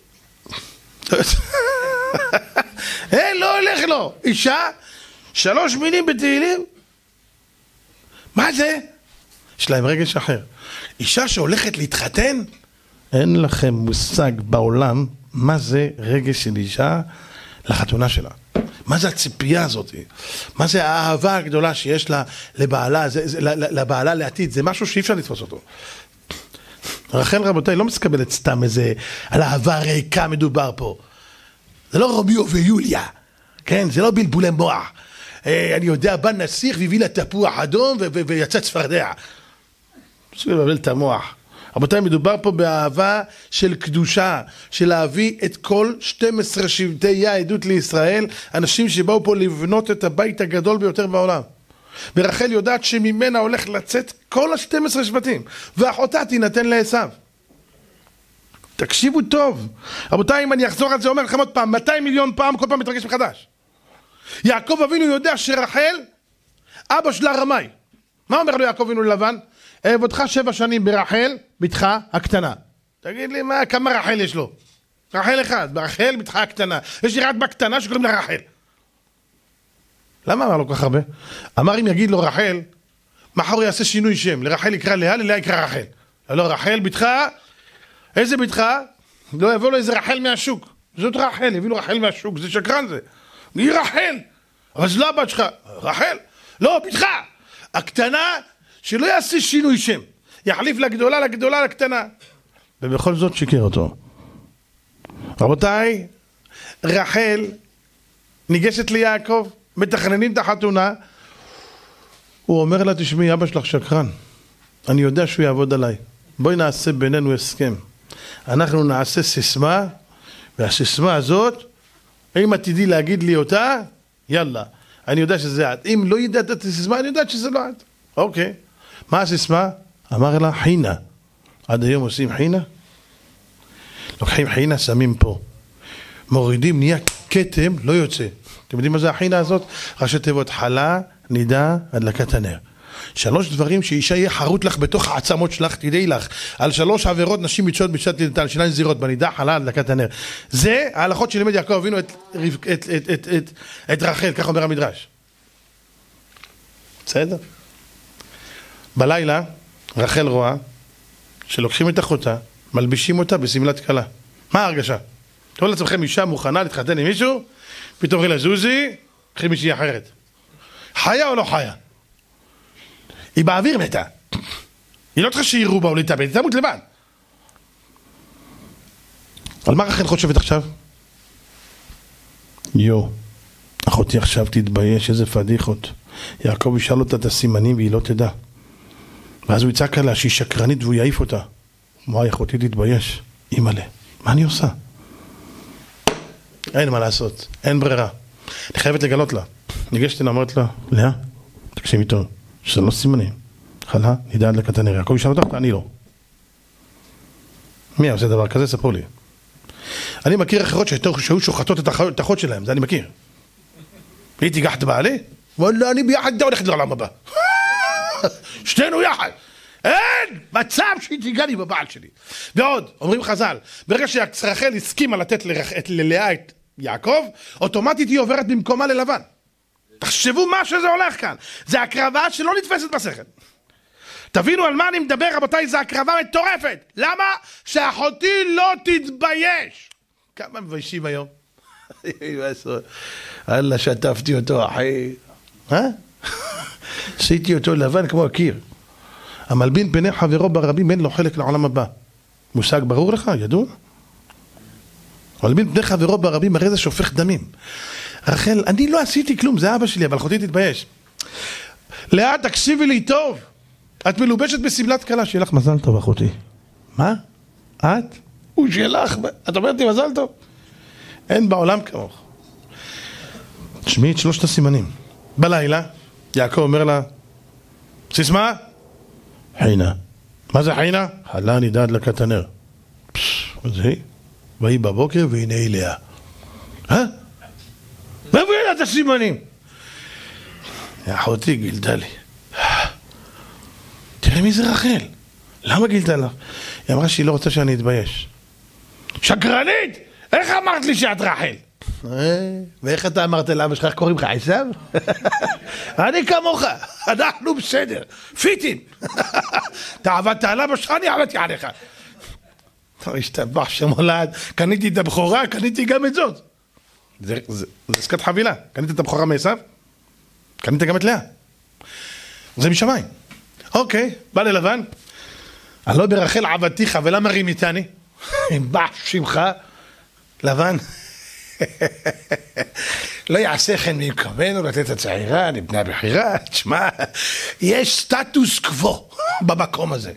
Speaker 1: לא הולך לו. אישה, 3 מילים בתהילים. מה זה? יש להם רגש אחר. אישה שהולכת להתחתן, אין לכם מושג בעולם מה זה רגש של אישה לחתונה שלה. מה זה הציפייה הזאת? מה זה האהבה הגדולה שיש לה לבעלה, לבעלה לעתיד? זה משהו שאי אפשר לתפוס אותו. רחל רבותיי לא מסקבלת סתם איזה, על אהבה ריקה מדובר פה. זה לא רומיו ויוליה, כן? זה לא בלבולי מוח. אני יודע, בא נסיך והביא לה תפוח אדום ויצא צפרדע. זה לבלבל את המוח. רבותיי, מדובר פה באהבה של קדושה, של להביא את כל 12 שבטי העדות לישראל, אנשים שבאו פה לבנות את הבית הגדול ביותר בעולם. ורחל יודעת שממנה הולך לצאת כל ה-12 שבטים, ואחותה תינתן לעשיו. תקשיבו טוב. רבותיי, אם אני אחזור על זה, אומר לכם עוד פעם, 200 מיליון פעם, כל פעם מתרגש מחדש. יעקב אבינו יודע שרחל, אבא שלה רמאי. מה אומר לו יעקב אבינו ללבן? אעבודך 7 שנים ברחל, בתך הקטנה. תגיד לי, כמה רחל יש לו? רחל אחד, ברחל, בתך הקטנה. יש לי רק בקטנה שקוראים לה רחל. למה אמר לו כל כך הרבה? אמר אם יגיד לו רחל, מחר הוא יעשה שינוי שם. לרחל יקרא לאה, ללאה יקרא רחל. לא, רחל, בתך, איזה בתך? לא יבוא לו איזה רחל מהשוק. זאת רחל, יביא לו רחל מהשוק, זה שקרן זה. היא רחל. אבל זה לא הבת שלך, רחל. לא, בתך. הקטנה, שלא יעשה שינוי שם. יחליף לגדולה, לגדולה, לקטנה. ובכל זאת שיקר אותו. רבותיי, רחל ניגשת ליעקב, מתכננים את החתונה, הוא אומר לה, תשמעי, אבא שלך שקרן, אני יודע שהוא יעבוד עליי, בואי נעשה בינינו הסכם, אנחנו נעשה סיסמה, והסיסמה הזאת, אם את תדעי להגיד לי אותה, יאללה, אני יודע שזה את, אם לא ידעת את הסיסמה, אני יודעת שזה לא את. אוקיי, מה הסיסמה? אמר לה, חינה. עד היום עושים חינה? לוקחים חינה, שמים פה, מורידים, נהיה כתם, לא יוצא. אתם יודעים מה זה החינה הזאת? ראשי תיבות, חלה, נידה, הדלקת הנר. 3 דברים שאישה יהיה חרוט לך בתוך העצמות שלך, תדעי לך, על 3 עבירות נשים מצוות בשעת לידתה, על 2 זירות, בנידה, חלה, הדלקת הנר. זה ההלכות שלימד יעקב אבינו את רחל, כך אומר המדרש. בסדר? בלילה, רחל רואה שלוקחים את אחותה, מלבישים אותה בסמלת כלה. מה ההרגשה? תראו לעצמכם, אישה מוכנה להתחתן עם מישהו, פתאום לה זוזי, קחי מישהי אחרת. חיה או לא חיה? היא באוויר מתה. היא לא צריכה שיראו בה או להתאבד, היא תמות לבד. על מה רחל חושבת עכשיו? אחותי עכשיו תתבייש, איזה פדיחות. יעקב ישאל אותה את הסימנים והיא לא תדע. ואז הוא יצעק עליה שהיא שקרנית והוא יעיף אותה. וואי, אחותי תתבייש. אימא'לה, מה אני עושה? אין מה לעשות, אין ברירה. אני חייבת לגלות לה. ניגשת לה, אמרת לה, לאה, תקשיבי טוב, 3 סימנים. חלה, נידה, הדלקת הנר. יעקב ישאל אותך, אני לא. מי עושה דבר כזה? ספרו לי. אני מכיר אחרות שהיו שוחטות את האחות שלהם, זה אני מכיר. היא תיגח את בעלי? וואלה, אני ביחד דה הולכת לעולם הבא. שתינו יחד. אין מצב שהיא תיגע לי בבעל שלי. ועוד, אומרים חז"ל, ברגע שרחל הסכימה לתת ללאה את יעקב, אוטומטית היא עוברת במקומה ללבן. תחשבו מה שזה הולך כאן. זה הקרבה שלא נתפסת בשכל. תבינו על מה אני מדבר, רבותיי, זה הקרבה מטורפת. למה? שאחותי לא תתבייש. כמה מביישים היום? אללה, שטפתי אותו, אחי. עשיתי אותו לבן כמו הקיר. המלבין פני חברו ברבים, אין לו חלק לעולם הבא. מושג ברור לך? ידוע? מלבין פני חברו ברבים, הרי זה שופך דמים. רחל, אני לא עשיתי כלום, זה אבא שלי, אבל אחותי תתבייש. לאה, תקשיבי לי טוב. את מלובשת בסמלת כלה, שיהיה לך מזל טוב, אחותי. מה? את? הוא שלך, את אומרת לי מזל טוב? אין בעולם כמוך. תשמעי את 3 הסימנים. בלילה, יעקב אומר לה, סיסמה? חינה. מה זה חינה? חלה, נידה, הדלקת הנר. זה היא. והיא בבוקר והנה היא לאה. מאיפה ידעת את הסימנים? אחותי גילדה לי. תראה מי זה רחל. למה גילדה לך? היא אמרה שהיא לא רוצה שאני אתבייש. שקרנית! איך אמרת לי שאת רחל? ואיך אתה אמרת לאבא שלך, איך קוראים לך, עשיו? אני כמוך, אנחנו בסדר, פיטים. אתה עבדת על אבא שלך, אני עבדתי עליך. השתבח שמולד, קניתי את הבכורה, קניתי גם את זאת. זה עסקת חבילה. קנית את הבכורה מעשיו? קנית גם את לאה. זה משמיים. אוקיי, בא ללבן. הלא ברחל עבדתיך ולמה רימיתני? אם בא שמך, לבן. לא יעשה כן ממקומנו לתת את הצעירה לבני הבחירה. תשמע, יש סטטוס קוו במקום הזה.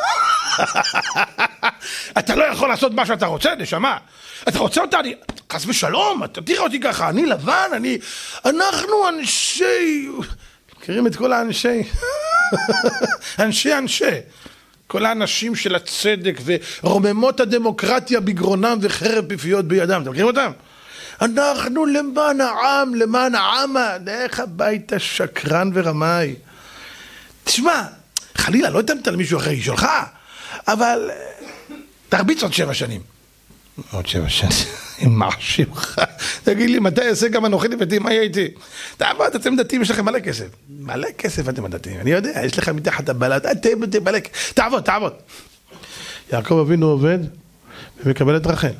Speaker 1: אתה לא יכול לעשות מה שאתה רוצה, נשמה. אתה רוצה אותה, אני... חס ושלום, אתה תראה אותי ככה, אני לבן, אנחנו אנשי... מכירים את כל האנשי? אנשי. כל האנשים של הצדק ורוממות הדמוקרטיה בגרונם וחרב פיפיות בידם. אתם מכירים אותם? אנחנו למען העם, למען העמה. לך הביתה שקרן ורמאי. תשמע, חלילה, לא התאמת למישהו אחרי שלך, אבל תרביץ עוד 7 שנים. עוד 7 שנים, עם מחשיבך. תגיד לי, מתי יעשה גם אנוכי לבדי, מה יהיה איתי? תעבוד, אתם דתיים, יש לכם מלא כסף. מלא כסף אתם הדתיים, אני יודע, יש לכם מתחת הבלט, אתם מלא כסף. תעבוד. יעקב אבינו עובד ומקבל את רחל.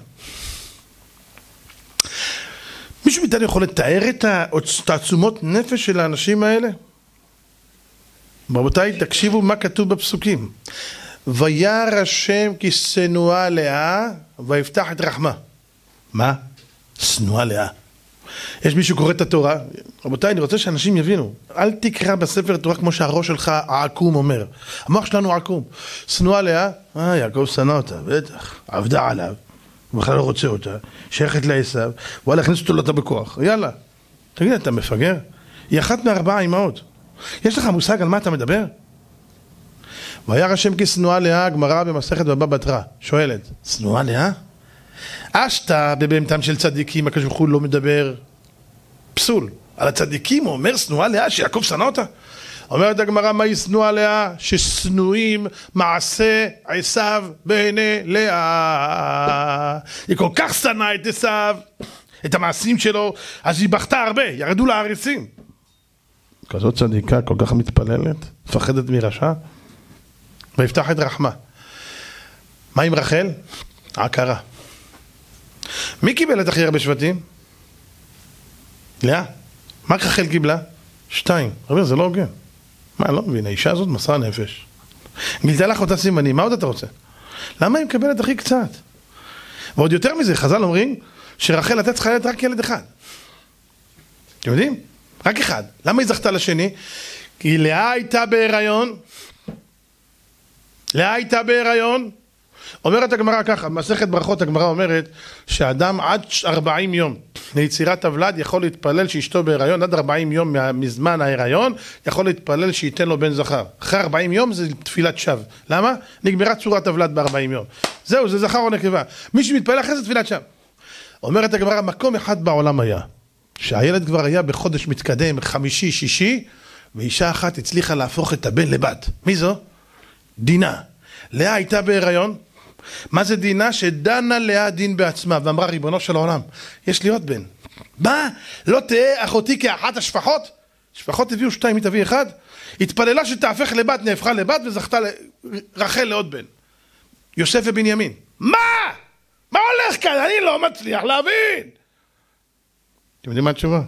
Speaker 1: מישהו מאיתנו יכול לתאר את תעצומות נפש של האנשים האלה? רבותיי, תקשיבו מה כתוב בפסוקים. וירא השם כי שנואה לאה ויפתח את רחמה. מה? שנואה לאה. יש מישהו קורא את התורה? רבותיי, אני רוצה שאנשים יבינו. אל תקרא בספר התורה כמו שהראש שלך העקום אומר. המוח שלנו עקום. שנואה לאה, יעקב שנא אותה, בטח. עבדה עליו. הוא בכלל לא רוצה אותה. שייכת לעשיו. וואלה, הכניס אותו אותה בכוח. יאללה. תגיד, אתה מפגר? היא אחת מארבע אמהות. יש לך מושג על מה אתה מדבר? וירא השם כי שנואה לאה, הגמרא במסכת בבא בתרא. שואלת, שנואה לאה? אשתא בבהמתם של צדיקים, הקדוש ברוך הוא לא מדבר פסול. על הצדיקים הוא אומר שנואה לאה, שיעקב שנא אותה. אומרת הגמרא, מהי שנואה לאה? ששנואים מעשה עשיו בעיני לאה. היא כל כך שנאה את עשיו, את המעשים שלו, אז היא בכתה הרבה, ירדו לה הריסים. כזאת צדיקה, כל כך מתפללת, מפחדת מרשע, ויפתח את רחמה. מה עם רחל? עקרה. מי קיבל את הכי הרבה שבטים? לאה. מה רחל קיבלה? 2. רבי, זה לא הוגן. מה, לא מבין, האישה הזאת מסרה נפש. גילתה לך אותה סימנים, מה עוד אתה רוצה? למה היא מקבלת הכי קצת? ועוד יותר מזה, חז"ל אומרים שרחל הייתה צריכה להיות רק ילד אחד. אתם יודעים? רק אחד. למה היא זכתה לשני? כי לאה הייתה בהיריון. לאה הייתה בהיריון. אומרת הגמרא ככה, במסכת ברכות הגמרא אומרת שאדם עד 40 יום ליצירת הוולד יכול להתפלל שאשתו בהיריון, עד 40 יום מזמן ההיריון יכול להתפלל שייתן לו בן זכר. אחרי 40 יום זה תפילת שווא. למה? נגמרה צורת הוולד ב-40 יום. זהו, זה זכר או נקבה. מי שמתפלל אחרי זה תפילת שווא. אומרת הגמרא, מקום אחד בעולם היה, שהילד כבר היה בחודש מתקדם, חמישי, שישי, ואישה אחת הצליחה להפוך את הבן לבת. מי זו? דינה. לאה הייתה בהיריון. מה זה דינה? שדנה לאה דין בעצמה, ואמרה, ריבונו של העולם, יש לי עוד בן. מה? לא תהיה אחותי כאחת השפחות? שפחות הביאו 2, היא תביא 1? התפללה שתהפך לבת, נהפכה לבת, וזכתה רחל לעוד בן. יוסף ובנימין. מה? מה הולך כאן? אני לא מצליח להבין. אתם יודעים מה התשובה?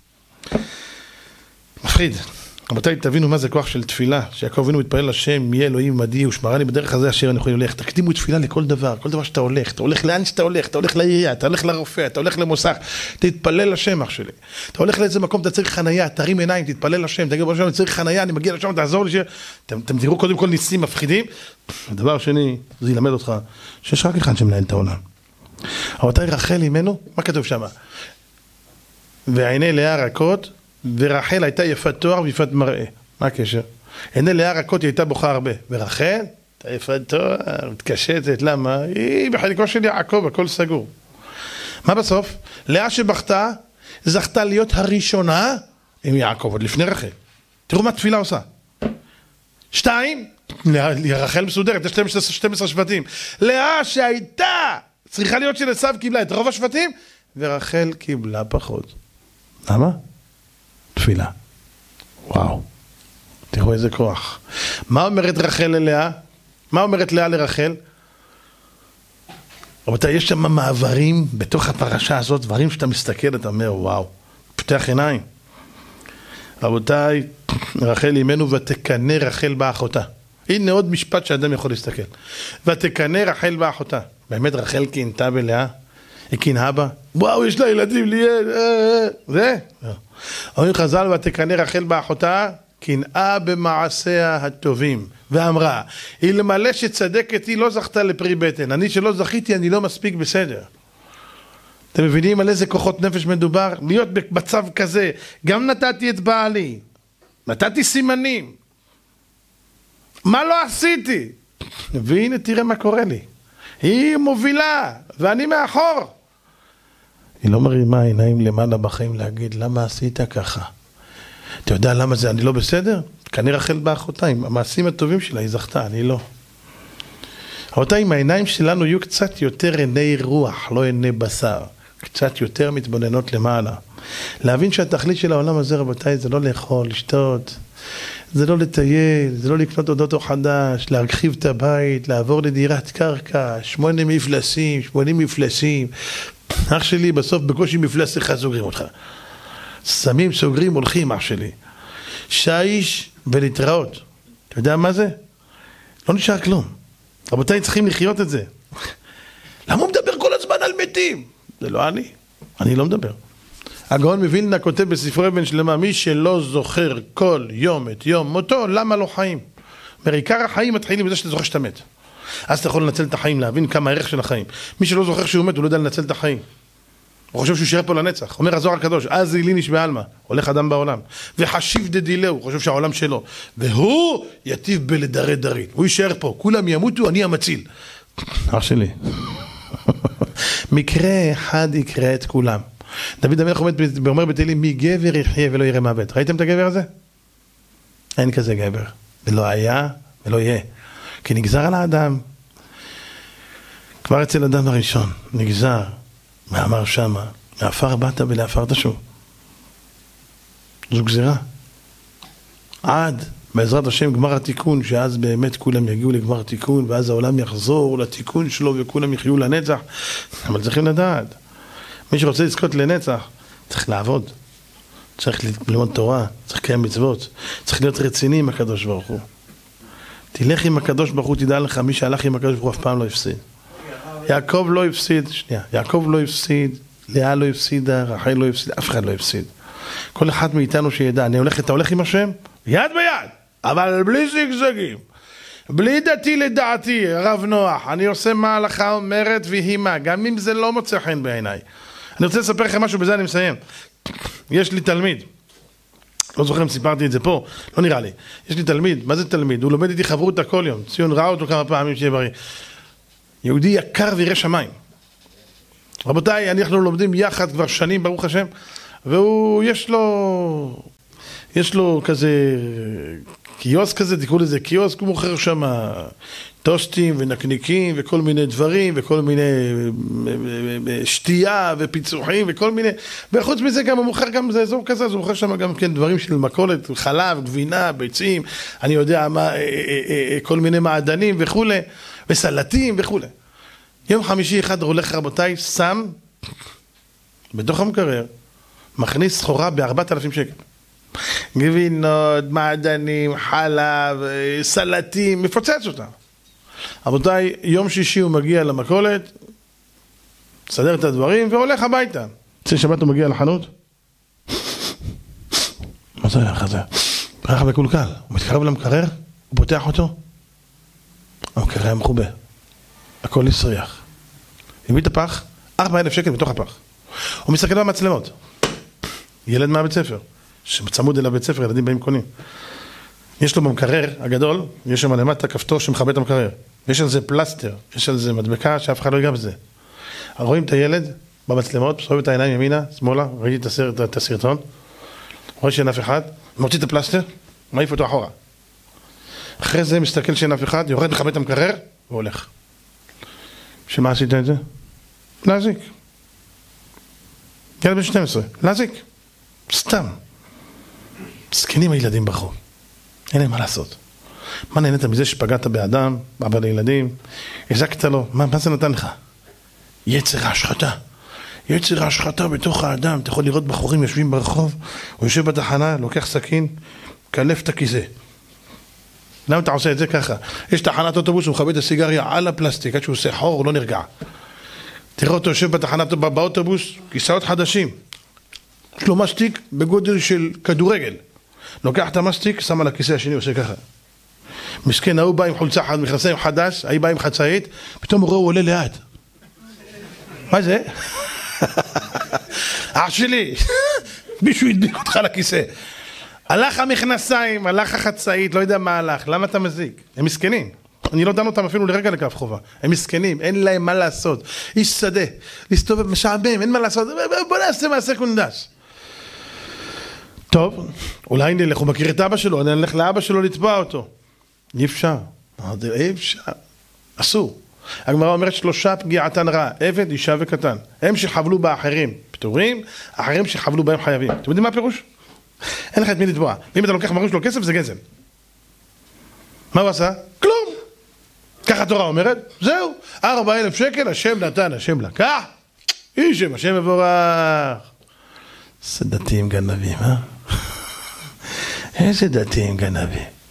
Speaker 1: מפחיד. רבותיי, תבינו מה זה כוח של תפילה, שיעקב אבינו מתפלל לשם, יהיה אלוהים עמדי ושמרני בדרך הזה אשר אני יכול ללך. תקדימו תפילה לכל דבר, כל דבר שאתה הולך לאן שאתה הולך, אתה הולך לעירייה, אתה הולך לרופא, אתה הולך למוסך, תתפלל לשם אח שלי. אתה הולך לאיזה מקום, אתה צריך חנייה, תרים עיניים, תתפלל לשם, תגיד בראשון, אני צריך חנייה, אני מגיע לשם, תעזור לי, אתם תראו קודם כל ניסים מפחידים. הדבר שני, זה ילמד אותך, שיש רק אחד שמנהל את העולם. רבותיי, רחל אימנו, מה כתוב שם? ועיני לאה רכות, ורחל הייתה יפת תואר ויפת מראה. מה הקשר? עיני לאה רכות היא הייתה בוכה הרבה. ורחל, הייתה יפת תואר, מתקשטת, למה? היא בחלקו של יעקב, הכל סגור. מה בסוף? לאה שבכתה, זכתה להיות הראשונה עם יעקב, עוד לפני רחל. תראו מה תפילה עושה. 2, רחל מסודרת, יש 12 שבטים. לאה שהייתה, צריכה להיות של עשיו קיבלה את רוב השבטים, ורחל קיבלה פחות. למה? תפילה. וואו. תראו איזה כוח. מה אומרת רחל ללאה? מה אומרת לאה לרחל? רבותיי, יש שם מעברים בתוך הפרשה הזאת, דברים שאתה מסתכל, אתה אומר, וואו, פתח עיניים. רבותיי, רחל אימנו ותקנא רחל באחותה. הנה עוד משפט שאדם יכול להסתכל. ותקנא רחל באחותה. באמת רחל קינתה בלאה? היא קינאה בה? וואו, יש לה ילדים, ליאל, זה? אומרים חז"ל, ותקנא רחל באחותה, קנאה במעשיה הטובים, ואמרה, אלמלא שצדקת היא לא זכתה לפרי בטן, אני שלא זכיתי, אני לא מספיק בסדר. אתם מבינים על איזה כוחות נפש מדובר? להיות במצב כזה, גם נתתי את בעלי, נתתי סימנים, מה לא עשיתי? והנה תראה מה קורה לי, היא מובילה, ואני מאחור. היא לא מרימה עיניים למעלה בחיים להגיד, למה עשית ככה? אתה יודע למה זה אני לא בסדר? כנראה רחל באחותה, עם המעשים הטובים שלה היא זכתה, אני לא. רבותיי, אם העיניים שלנו יהיו קצת יותר עיני רוח, לא עיני בשר, קצת יותר מתבוננות למעלה. להבין שהתכלית של העולם הזה, רבותיי, זה לא לאכול, לשתות, זה לא לטייל, זה לא לקנות עוד אוטו חדש, להרחיב את הבית, לעבור לדירת קרקע, 8 מפלסים, 80 מפלסים. אח שלי, בסוף בקושי מפלס אחד סוגרים אותך. שמים, סוגרים, הולכים, אח שלי. שיש ולהתראות. אתה יודע מה זה? לא נשאר כלום. רבותיי צריכים לחיות את זה. למה הוא מדבר כל הזמן על מתים? זה לא אני לא מדבר. הגאון מווילנה כותב בספרו אבן שלמה, מי שלא זוכר כל יום את יום מותו, למה לא חיים? עיקר החיים מתחילים בזה שאתה זוכר שאתה מת. אז אתה יכול לנצל את החיים, להבין כמה הערך של החיים. מי שלא זוכר שהוא מת, הוא לא יודע לנצל את החיים. הוא חושב שהוא יישאר פה לנצח. אומר הזוהר הקדוש, אז איליניש בעלמא, הולך אדם בעולם. וחשיב דדילהו, הוא חושב שהעולם שלו. והוא יטיב בלדרי דרית. הוא יישאר פה, כולם ימותו, אני המציל. אח שלי. מקרה אחד יקרה את כולם. דוד המלך אומר בתהילים, מי גבר יחיה ולא יראה מוות. ראיתם את הגבר הזה? אין כזה גבר. ולא היה ולא יהיה. כי נגזר על האדם. כבר אצל אדם הראשון, נגזר. מאמר שמה, מעפר באת ולעפר תשוב. זו גזירה. עד, בעזרת השם, גמר התיקון, שאז באמת כולם יגיעו לגמר התיקון, ואז העולם יחזור לתיקון שלו, וכולם יחיו לנצח. אבל צריכים לדעת. מי שרוצה לזכות לנצח, צריך לעבוד. צריך ללמוד תורה, צריך לקיים מצוות. צריך להיות רציני עם הקדוש ברוך הוא. תלך עם הקדוש ברוך הוא, תדע לך, מי שהלך עם הקדוש ברוך הוא אף פעם לא הפסיד. יעקב לא הפסיד, יעקב לא הפסיד, לאה לא הפסידה, רחל לא הפסיד, אף אחד לא הפסיד. כל אחד מאיתנו שידע, אתה הולך עם השם? יד ביד, אבל בלי זגזגים, בלי דתי לדעתי, רב נוח, אני עושה מה ההלכה אומרת והיא מה, גם אם זה לא מוצא חן בעיניי. אני רוצה לספר לכם משהו, בזה אני מסיים. יש לי תלמיד, לא זוכר אם סיפרתי את זה פה, לא נראה לי. יש לי תלמיד, מה זה תלמיד? הוא לומד איתי חברותא כל יום, ציון ראה אותו כמה פעמים שיהיה בריא. יהודי יקר וירא שמיים. רבותיי, אנחנו לומדים יחד כבר שנים, ברוך השם, והוא, יש לו כזה קיוסק כזה, תקראו לזה קיוסק, הוא מוכר שם טוסטים ונקניקים וכל מיני דברים וכל מיני שתייה ופיצוחים וכל מיני, וחוץ מזה גם הוא מוכר גם, זה אזור כזה, אז הוא מוכר שם גם כן דברים של מכולת, חלב, גבינה, ביצים, אני יודע מה, כל מיני מעדנים וכו', וסלטים וכו'. יום חמישי אחד הולך רבותיי, שם בתוך המקרר, מכניס סחורה ב4,000 שקל. גבינות, מעדנים, חלב, סלטים, מפוצץ אותם. רבותיי, יום שישי הוא מגיע למכולת, מסדר את הדברים והולך הביתה. צי שבת הוא מגיע לחנות. מה זה הלך הזה? ריח מקולקל. הוא מתקרב למקרר, הוא פותח אותו. המקרר מחובה. הכל נסריח. הביא את הפח, 4,000 שקל בתוך הפח. הוא מסתכל במצלמות. ילד מהבית ספר, שצמוד אליו בית ספר, ילדים באים קונים. יש לו במקרר הגדול, יש שם למטה כפתור שמכבה את המקרר. יש על זה פלסטר, יש על זה מדבקה שאף אחד לא ייגע בזה. רואים את הילד במצלמות, סובב את העיניים ימינה, שמאלה, ראיתי את הסרטון, רואה שאין אף אחד, מוציא את הפלסטר, מעיף אותו אחורה. אחרי זה מסתכל שאין אף אחד, יורד מכבה את המקרר, והולך. שמה עשית את זה? להזיק. ילד בן 12, להזיק. סתם. סכנים הילדים ברחוב. אין להם מה לעשות. מה נהנית מזה שפגעת באדם, אבא לילדים, הזקת לו, מה זה נתן לך? יצר ההשחתה. יצר ההשחתה בתוך האדם. אתה יכול לראות בחורים יושבים ברחוב, הוא יושב בתחנה, לוקח סכין, קלף את הכיסא. למה אתה עושה את זה ככה? יש תחנת אוטובוס, הוא מכבה את הסיגריה על הפלסטיק, עד שהוא עושה חור, הוא לא נרגע. תראה אותו יושב בתחנת באוטובוס, כיסאות חדשים. יש לו מסטיק בגודל של כדורגל. לוקח את המסטיק, שם על הכיסא השני, עושה ככה. מסכן, הוא בא עם חולצה חד, מכנסיים חדש, היא בא עם חצאית, פתאום הוא רואה, הוא עולה לאט. מה זה? אח שלי, מישהו הדביק אותך לכיסא. הלך המכנסיים, הלך החצאית, לא יודע מה הלך, למה אתה מזיק? הם מסכנים. אני לא דן אותם אפילו לרגע לכף חובה. הם מסכנים, אין להם מה לעשות. איש שדה, להסתובב משעמם, אין מה לעשות. בוא נעשה מעשה קונדש. טוב, אולי נלך, הוא מכיר את אבא שלו, אני נלך לאבא שלו לתבוע אותו. אי אפשר. אי אפשר. אסור. הגמרא אומרת 3 פגיעתן רע, עבד, אישה וקטן. הם שחבלו באחרים פטורים, אחרים שחבלו בהם חייבים. אתם יודעים מה הפירוש? אין לך את מי לתבוע. ואם אתה לוקח מהראש שלו כסף, זה גזל. מה הוא עשה? כלום. ככה התורה אומרת, זהו, 4,000 שקל, השם נתן, השם לקח. איש השם מבורך. איזה דתיים גנבים, איזה דתיים גנבים.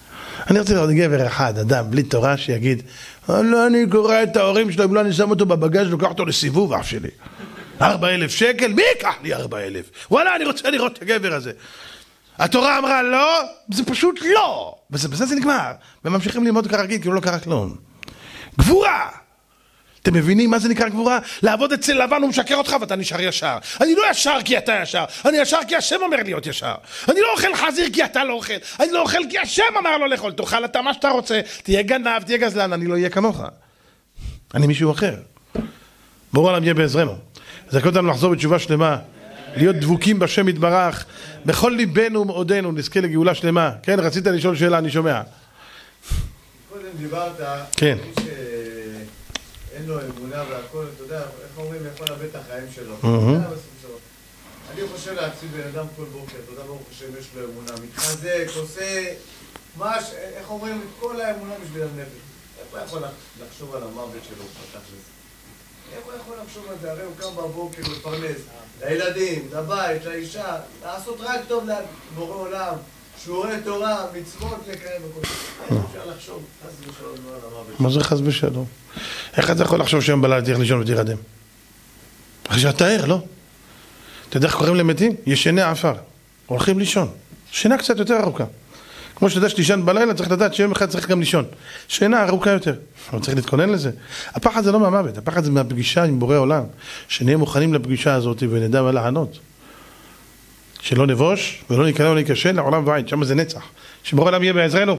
Speaker 1: אני רוצה לראות גבר אחד, אדם, בלי תורה, שיגיד, לא, אני קורא את ההורים שלו, אם לא אני שם אותו בבגז' לוקח אותו לסיבוב, אח שלי. 4,000 שקל, מי יקח לי 4,000? וואלה, אני רוצה לראות את הגבר הזה. התורה אמרה לא, זה פשוט לא. בזה זה נגמר. וממשיכים ללמוד כרגיל, כאילו לא קרה כלום. גבורה! אתם מבינים מה זה נקרא גבורה? לעבוד אצל לבן הוא משקר אותך ואתה נשאר ישר. אני לא ישר כי אתה ישר, אני ישר כי השם אומר להיות ישר. אני לא אוכל חזיר כי אתה לא אוכל, אני לא אוכל כי השם אמר לא לאכול. תאכל אתה מה שאתה רוצה, תהיה גנב, תהיה גזלן, אני לא אהיה כמוך. אני מישהו אחר. בורא עולם יהיה בעזרנו. זה קודם אותנו לחזור בתשובה שלמה, להיות דבוקים בשם יתברך, בכל ליבנו ומאודנו, נזכה לגאולה שלמה. כן, רצית לשאול שאלה, אני שומע.
Speaker 2: קודם דיברת,
Speaker 1: כן.
Speaker 2: אין לו אמונה והכל, אתה יודע, איך אומרים, יכול לאבד את החיים שלו. אני חושב להציב בן אדם כל בוקר, אתה יודע ברוך השם יש לו אמונה, מתחזק, עושה, איך אומרים, את כל האמונה בשביל הנפש. איך הוא יכול לחשוב על המוות שלו, פתח לזה? איך הוא יכול לחשוב על זה? הרי הוא קם בבוקר לפרנס, לילדים, לבית, לאישה, לעשות רק טוב לבורא עולם, שיעורי תורה, מצוות לקיים בכל זה. אפשר לחשוב, חס ושלום על המוות.
Speaker 1: מה זה חס ושלום? איך אתה יכול לחשוב שהיום בלילה תלך לישון ותירדם? אחרי שאתה ער, לא? אתה יודע איך קוראים למתים? ישני עפר. הולכים לישון. שינה קצת יותר ארוכה. כמו שאתה יודע שתישן בלילה, צריך לדעת שיום אחד צריך גם לישון. שינה ארוכה יותר. אבל צריך להתכונן לזה. הפחד זה לא מהמוות, הפחד זה מהפגישה עם בורא עולם. שנהיה מוכנים לפגישה הזאת ונדע מה לענות. שלא נבוש ולא נקרא ולא נקשה לעולם ועין. שם זה נצח. שבורא עולם יהיה בעזרנו.